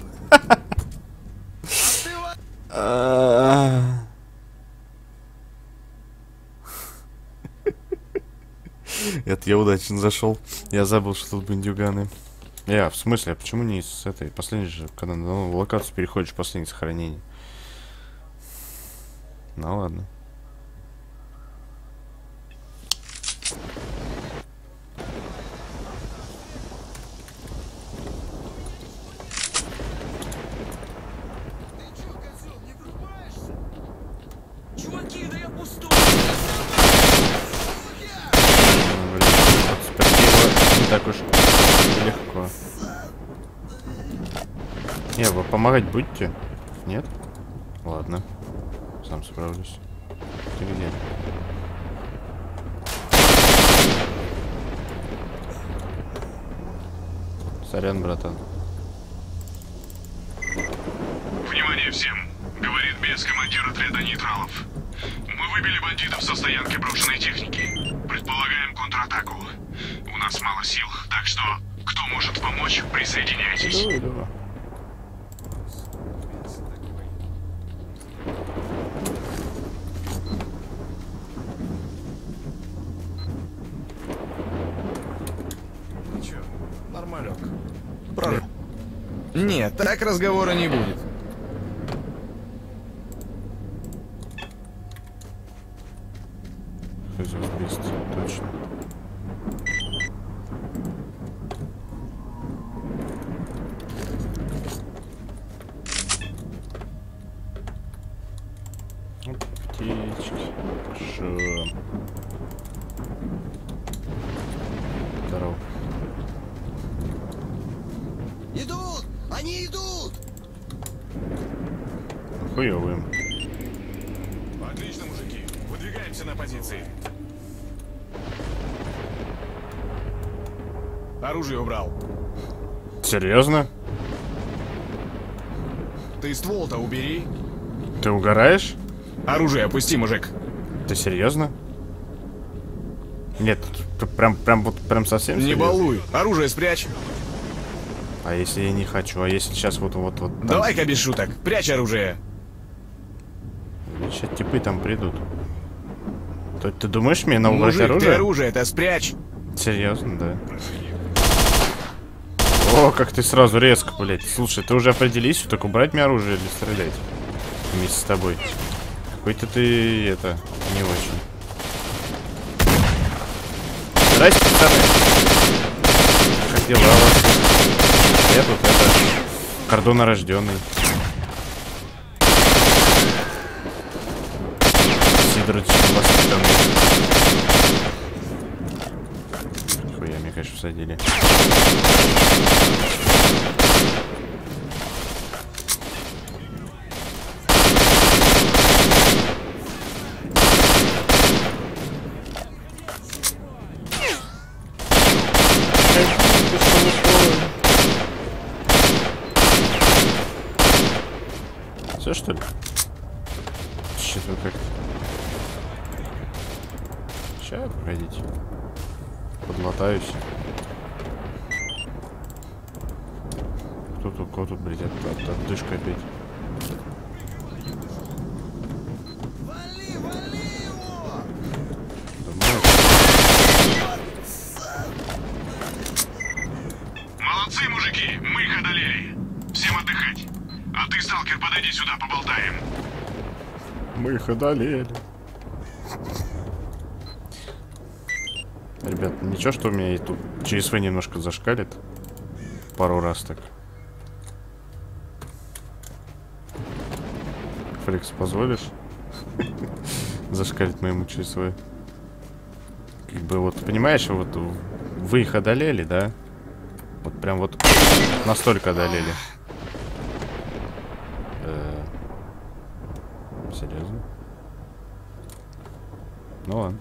Speaker 6: Это я удачно зашел. Я забыл, что тут бандюганы. Я, в смысле, а почему не с этой последней же, когда на новую локацию переходишь, последнее сохранение? Ну ладно.
Speaker 4: Чуваки, да я пустой!
Speaker 6: Ну, блин, спасибо. Не так уж легко. Не, вы помогать будете? Нет? Ладно. Сам справлюсь. ты где? Сорян, братан.
Speaker 3: Внимание всем! Говорит бес, командир отряда нейтралов. Мы выбили бандитов со стоянки брошенной техники. Предполагаем контратаку. У нас мало сил, так что, кто может помочь, присоединяйтесь.
Speaker 6: Давай, давай.
Speaker 2: Ничего, нормалек. Правда? Нет, так разговора не будет.
Speaker 6: Хотел вместе, точно. Оп, птички. Хорошо. Здорово.
Speaker 4: Идут! Они идут!
Speaker 6: Хуёвым.
Speaker 3: Отлично, мужики. Выдвигаемся на позиции.
Speaker 2: Оружие убрал.
Speaker 6: Серьезно?
Speaker 2: Ты ствол-то убери.
Speaker 6: Ты угораешь?
Speaker 2: Оружие опусти, мужик.
Speaker 6: Ты серьезно? Нет, ты прям, прям вот, прям совсем
Speaker 2: Не
Speaker 6: серьезно?
Speaker 2: балуй. Оружие спрячь.
Speaker 6: А если я не хочу? А если сейчас вот, вот, вот там...
Speaker 2: Давай-ка без шуток. Прячь оружие.
Speaker 6: Сейчас типы там придут. То, ты думаешь, мне на убрать
Speaker 2: Мужик, ты
Speaker 6: оружие?
Speaker 2: оружие-то спрячь.
Speaker 6: Серьезно, да. О, как ты сразу резко, блядь. Слушай, ты уже определись, так убрать мне оружие или стрелять? Вместе с тобой. Какой-то ты, это, не очень. Здрасте, пацаны. Как дела у вас? Я тут, это, кордонорожденный. Сидорович воспитанный. Хуя, меня, конечно, всадили. Все, что ли? Что-то как-то... Сейчас, погодите. Подлатаюсь. Кто тут, кто тут, блядь, от, от, отдышка опять?
Speaker 4: Вали, вали его!
Speaker 3: Молодцы, мужики, мы их одолели. Всем отдыхать. А ты, сталкер, подойди сюда, поболтаем.
Speaker 6: Мы их одолели. Ребят, ничего, что у меня и тут ЧСВ немножко зашкалит. Пару раз так. Флекс, позволишь? Зашкалить моему ЧСВ. Как бы вот, понимаешь, вот вы их одолели, да? Вот прям вот настолько одолели. Э, серьезно? Ну ладно.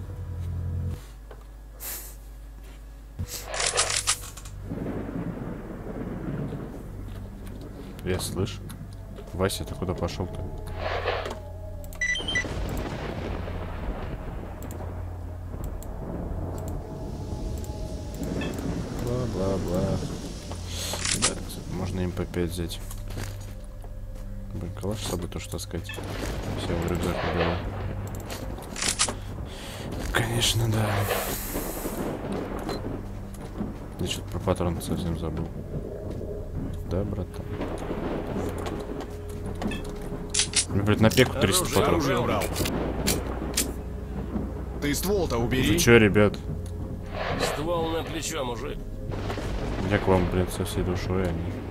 Speaker 6: Я слышу. Вася, ты куда пошел-то? Бла-бла-бла. Да, можно эм пэ пять взять. Блин, калаш с собой тоже таскать. Все, в рюкзак уберу. Конечно, да. Я что-то про патрон совсем забыл. Да, братан? Мне, блядь, на пеку триста патронов.
Speaker 2: Оружие убрал. Ты ствол-то убери.
Speaker 6: Вы чё, ребят?
Speaker 7: Ствол на плечо, мужик.
Speaker 6: Я к вам, блин, со всей душой, а не...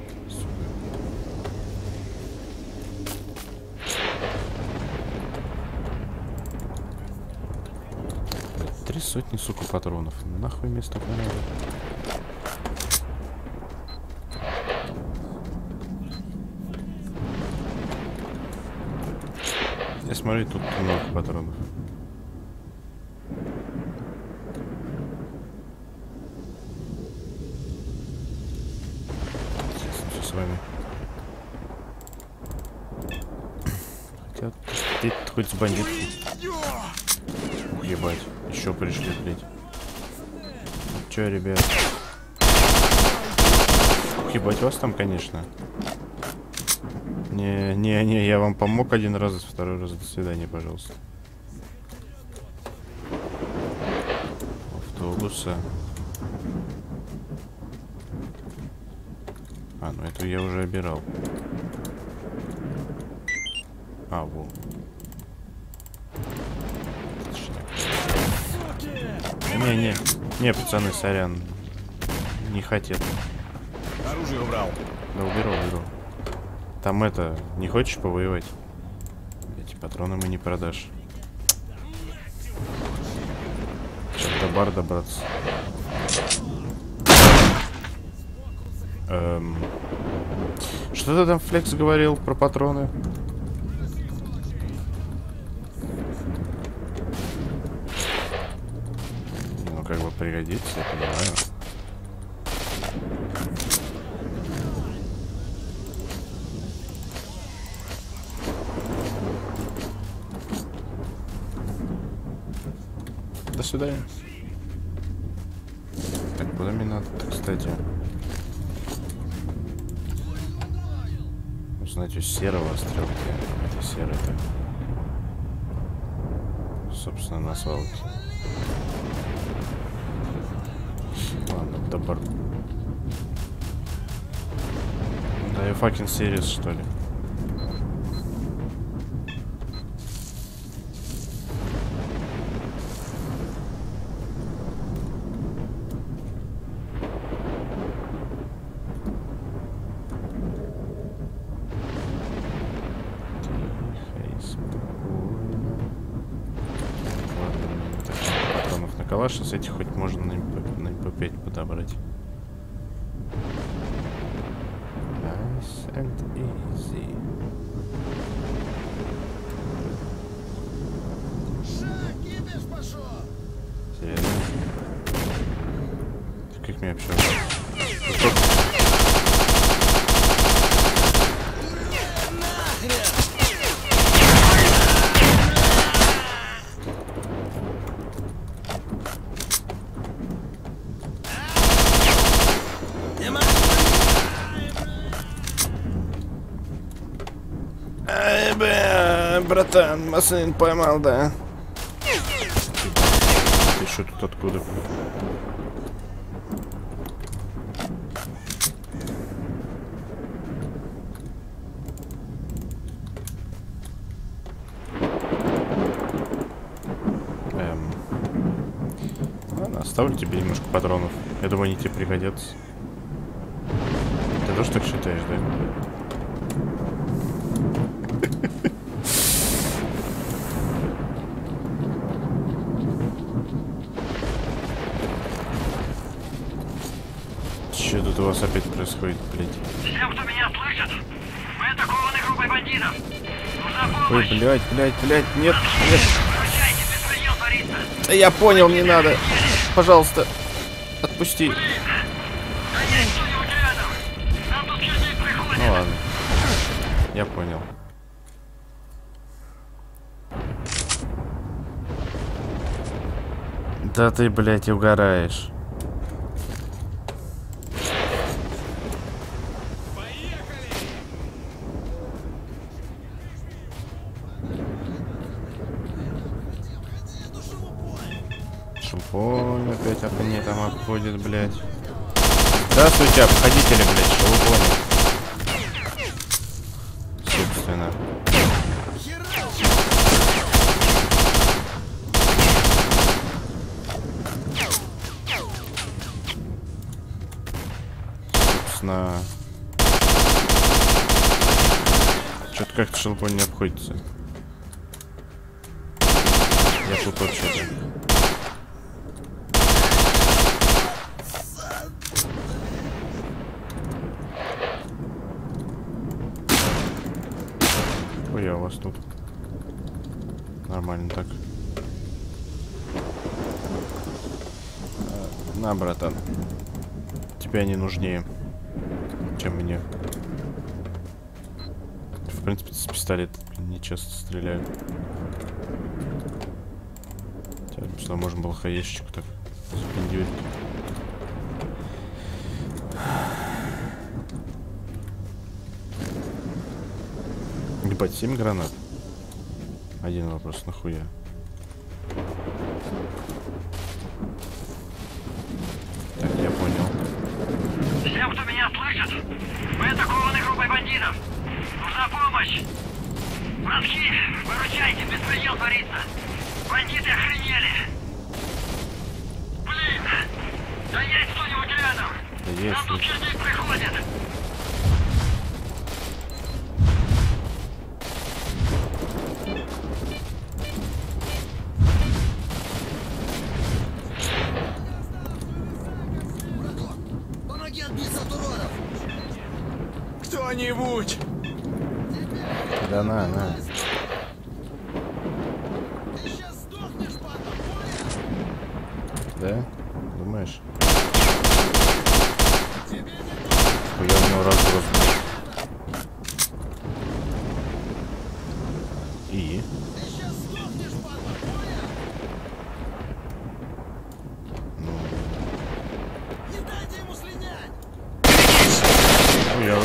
Speaker 6: Три сотни, сука, патронов. Нахуй место надо. Я смотрю, тут много патронов. Все с вами. Хотя ты хоть с бандитом. Ебать, еще пришли, блядь. Че, ребят? Ебать вас там, конечно. Не, не, не, я вам помог один раз, второй раз до свидания, пожалуйста. Автобуса. А, ну эту я уже обирал. А, во. Не, не, не, пацаны, сорян. Не хотят.
Speaker 5: Оружие убрал.
Speaker 6: Да уберу, уберу. Там это, не хочешь повоевать? Эти патроны мы не продашь. Сейчас до бара добраться. Эм... Что ты там, Флекс, говорил про патроны? Ну, как бы пригодится, я понимаю. До свидания. Так, куда мне надо-то, кстати? Узнать у серого стрелки. Это серый-то. Собственно, на свалке. Ладно, добр. Да и fucking serious, что ли? Калаша с этих хоть можно на эм пэ пять подобрать. Nice and easy. Серьезно? Как мне вообще? Эй, бля, братан, Маслин поймал, да? Ты что тут откуда? Эм. Ладно, оставлю тебе немножко патронов. Я думаю, они тебе пригодятся. Ты тоже так считаешь, да? Что тут у вас опять происходит, блядь?
Speaker 8: Всем, кто меня слышит, мы атакованы группой бандитов. Нужна помощь.
Speaker 6: Ой, блядь, блядь, блядь, нет, нет.
Speaker 8: Включайте, беспредел творится.
Speaker 6: Да я понял, не надо. Пожалуйста, отпусти.
Speaker 8: Да есть кто-нибудь рядом. Нам тут чуть-чуть приходит.
Speaker 6: Ну ладно. Я понял. Да ты, блядь, угораешь. Шелупонь опять об мне там обходит, блядь. Здравствуйте, обходители, блядь, шелупони. Собственно. Собственно. Что-то как-то шелупонь не обходится. Я тут вообще-то. Ой, я у вас тут. Нормально так. На, братан. Тебе они нужнее, чем мне. В принципе, с пистолета не часто стреляю. Что можно было хаешечку так спиндюрить. Ебать, семь гранат. Один вопрос, нахуя? Так, я понял.
Speaker 8: Всем, кто меня слышит, мы атакованы группой бандитов. Нужна помощь. Братки, выручайте, беспредел творится. Бандиты охренели. Блин, да есть кто-нибудь рядом.
Speaker 6: Да есть.
Speaker 8: Нам тут чердик приходит.
Speaker 2: Кто-нибудь!
Speaker 6: Да на, на. Да? Думаешь? Я у него разброс. И? Ну. Хуёво.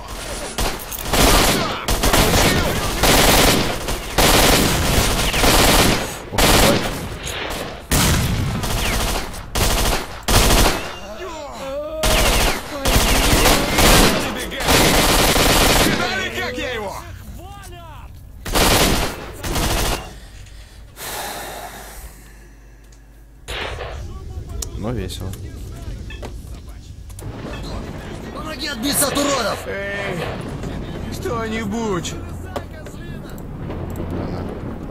Speaker 6: Но весело.
Speaker 9: Помоги отбиться от уродов!
Speaker 2: Эй, кто-нибудь!
Speaker 6: Ага.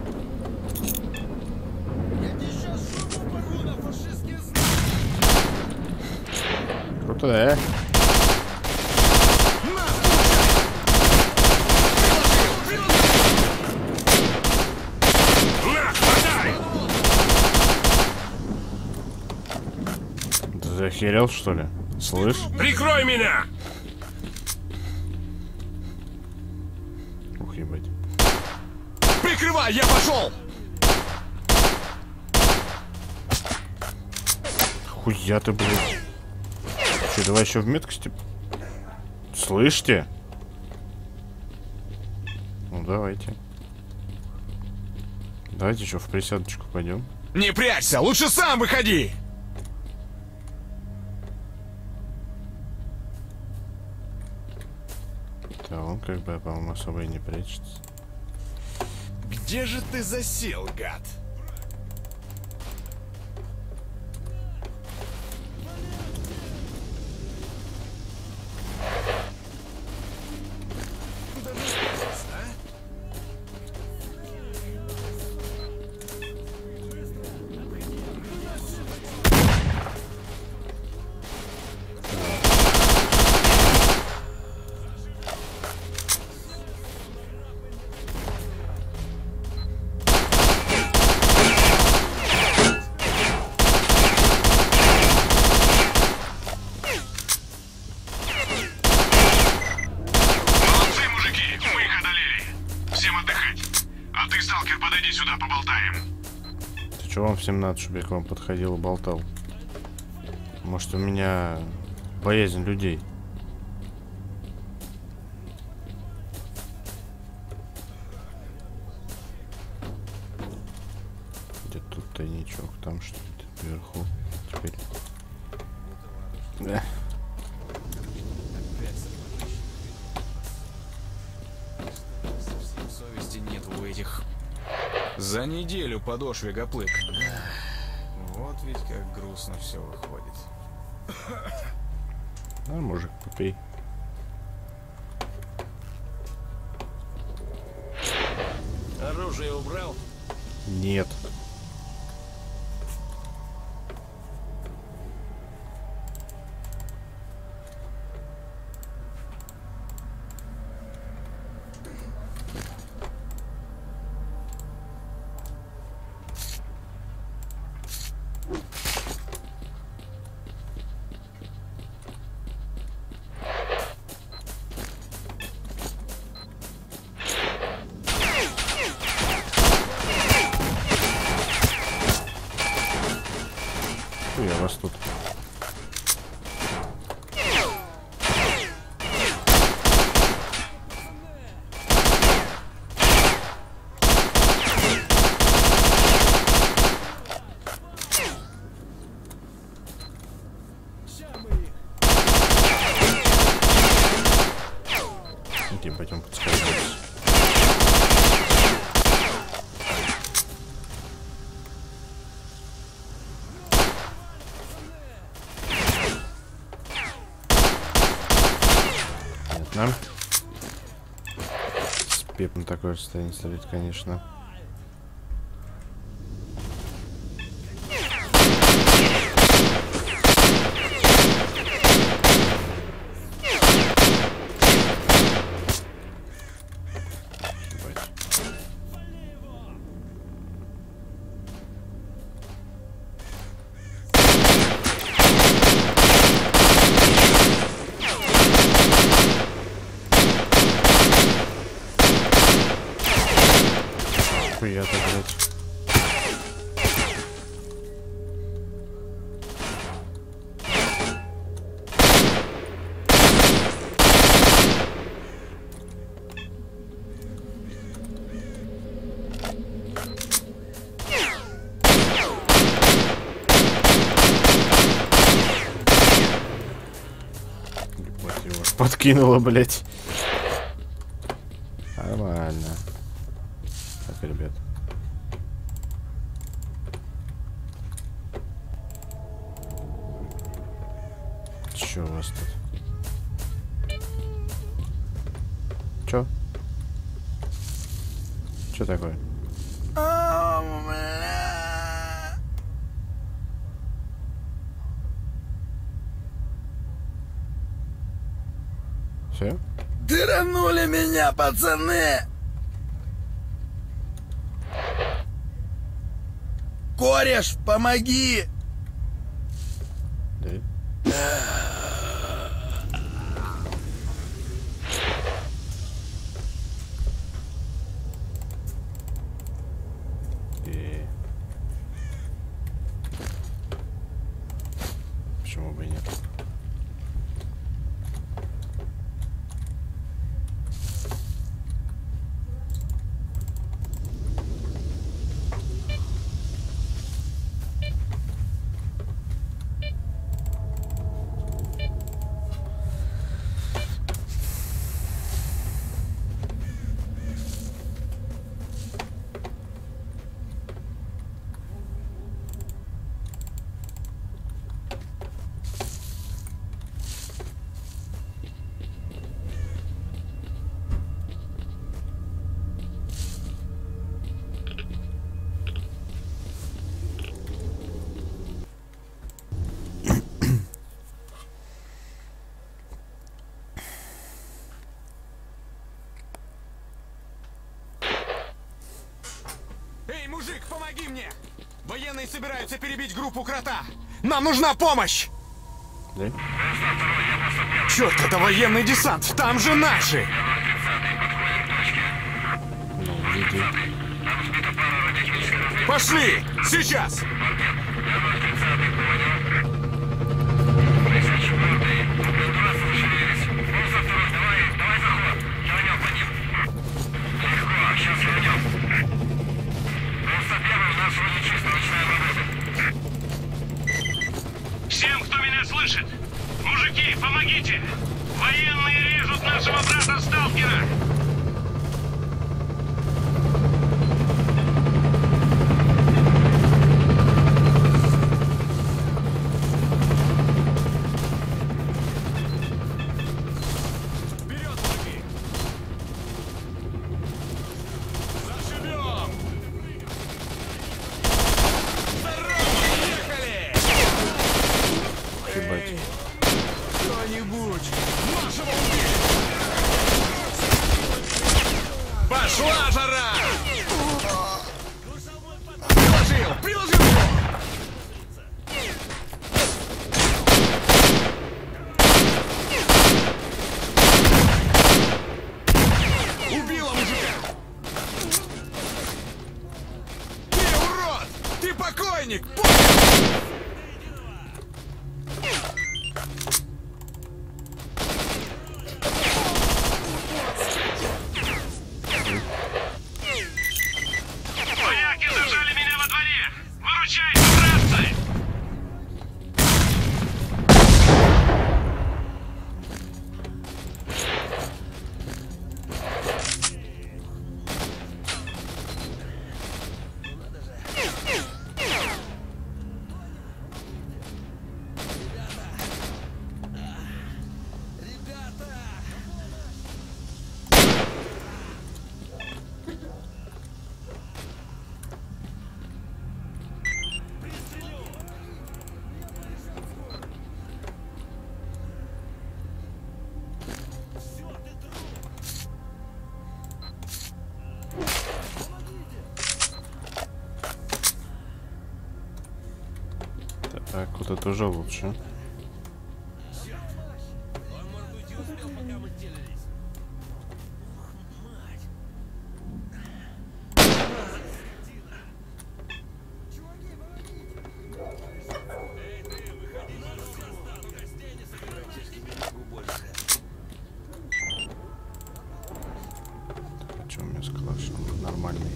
Speaker 6: Круто, да? Ты захерел, что ли? Слышь?
Speaker 3: Прикрой меня!
Speaker 6: Ух, ебать.
Speaker 2: Прикрывай, я пошел!
Speaker 6: Хуя ты, блядь. Че, давай еще в меткости. Слышите? Ну, давайте. Давайте что, в присядочку пойдем.
Speaker 2: Не прячься, лучше сам выходи!
Speaker 6: Да, он как бы, по-моему, особо и не прячется.
Speaker 2: Где же ты засел, гад?
Speaker 6: Что вам всем надо, чтобы я к вам подходил и болтал? Может, у меня боязнь людей? Где тут тайничок? Там что-то вверху. Теперь. Да.
Speaker 2: Совести нет у этих. За неделю подошве гоплык. Вот ведь как грустно все выходит.
Speaker 6: А, мужик, попей.
Speaker 7: Оружие убрал?
Speaker 6: Нет. Ебать, он подскользнулся. Понятно. Спеп на такое состояние ставить, конечно. Я-то, блядь. Ебать, его подкинуло, блядь. Нормально. Так, ребят. Чё у вас тут? Чё? Чё такое? Всё?
Speaker 10: Дыранули меня, пацаны! Кореш, помоги!
Speaker 6: Да? И... Почему бы и нет?
Speaker 2: Эй, мужик, помоги мне! Военные собираются перебить группу Крота! Нам нужна помощь!
Speaker 6: Да?
Speaker 2: Черт, это военный десант! Там же наши!
Speaker 6: Ну, иди.
Speaker 2: Пошли! Сейчас!
Speaker 3: Всем, кто меня слышит! Мужики, помогите! Военные режут нашего брата Сталкера!
Speaker 2: Вперед, мужики! Зашибем! Здорово, ехали!
Speaker 6: Ебать.
Speaker 2: Кто-нибудь! Нашего убили! Пошла жара! Приложил! Приложил его! Убила мужика! Ты урод! Ты покойник! Понял?
Speaker 3: Вояки зажали меня во дворе! Выручайте, братцы!
Speaker 6: Так, вот это уже лучше. Так, а что у меня с калашем? Нормальный.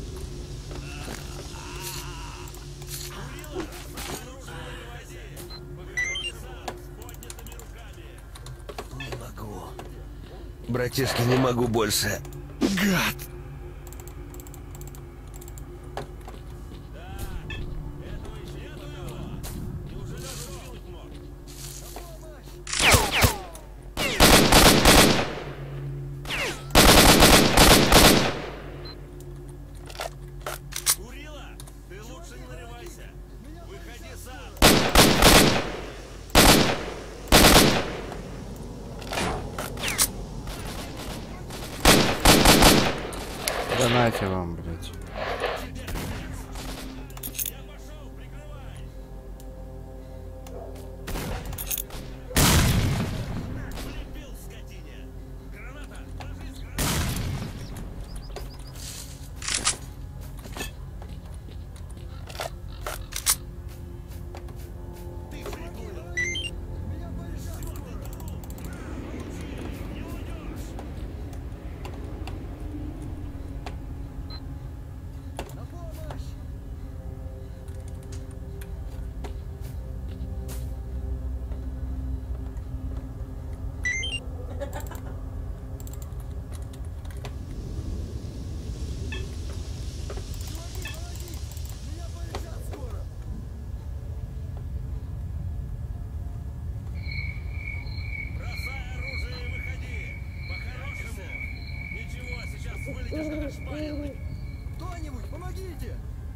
Speaker 7: Братишки, не могу больше. Гад!
Speaker 6: Донайте вам, блядь.
Speaker 10: Кто-нибудь, помогите!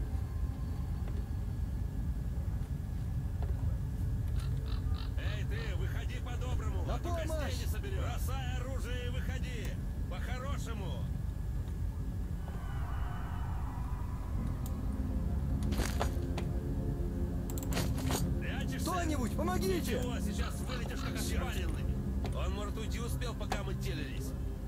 Speaker 7: Эй, ты, выходи по-доброму,
Speaker 10: на
Speaker 7: а то костей не соберешь. Бросай оружие и выходи, по-хорошему.
Speaker 10: Кто-нибудь, помогите!
Speaker 7: Ничего, сейчас вылетишь как ошпаренный. Он, может, уйти успел, пока мы телились.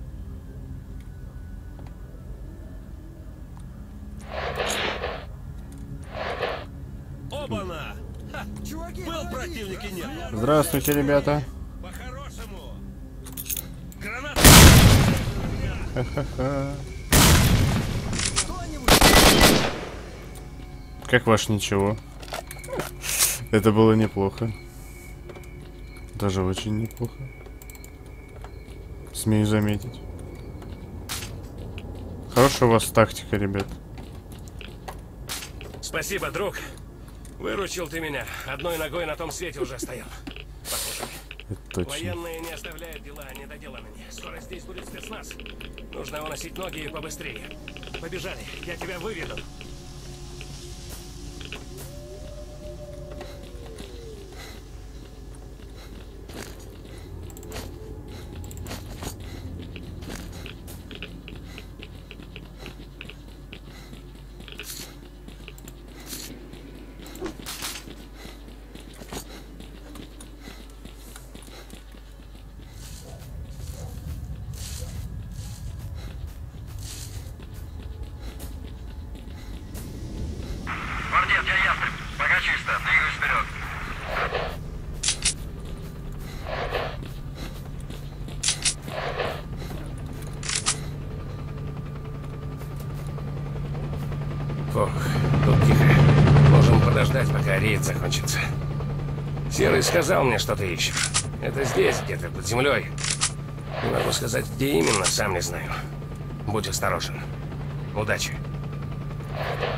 Speaker 7: Оба-на! Ха!
Speaker 10: Чуваки,
Speaker 7: Был
Speaker 10: помогите!
Speaker 7: противник и нет.
Speaker 6: Здравствуйте, ребята.
Speaker 7: По-хорошему. Граната!
Speaker 6: Ха-ха-ха.
Speaker 10: Кто-нибудь!
Speaker 6: Как ваш ничего? Это было неплохо. Даже очень неплохо. Смею заметить. Хорошая у вас тактика, ребят.
Speaker 11: Спасибо, друг. Выручил ты меня. Одной ногой на том свете уже стоял. Послушай,
Speaker 6: Это точно.
Speaker 11: военные не оставляют дела недоделанными. Скоро здесь будет спецназ. Нужно уносить ноги и побыстрее. Побежали, я тебя выведу.
Speaker 8: Квартет, я ястреб. Пока чисто. Двигаюсь вперед.
Speaker 11: Ох, тут тихо. Можем подождать, пока рейд закончится. Серый сказал мне, что ты ищешь. Это здесь, где-то под землей. Не могу сказать, где именно, сам не знаю. Будь осторожен. Удачи.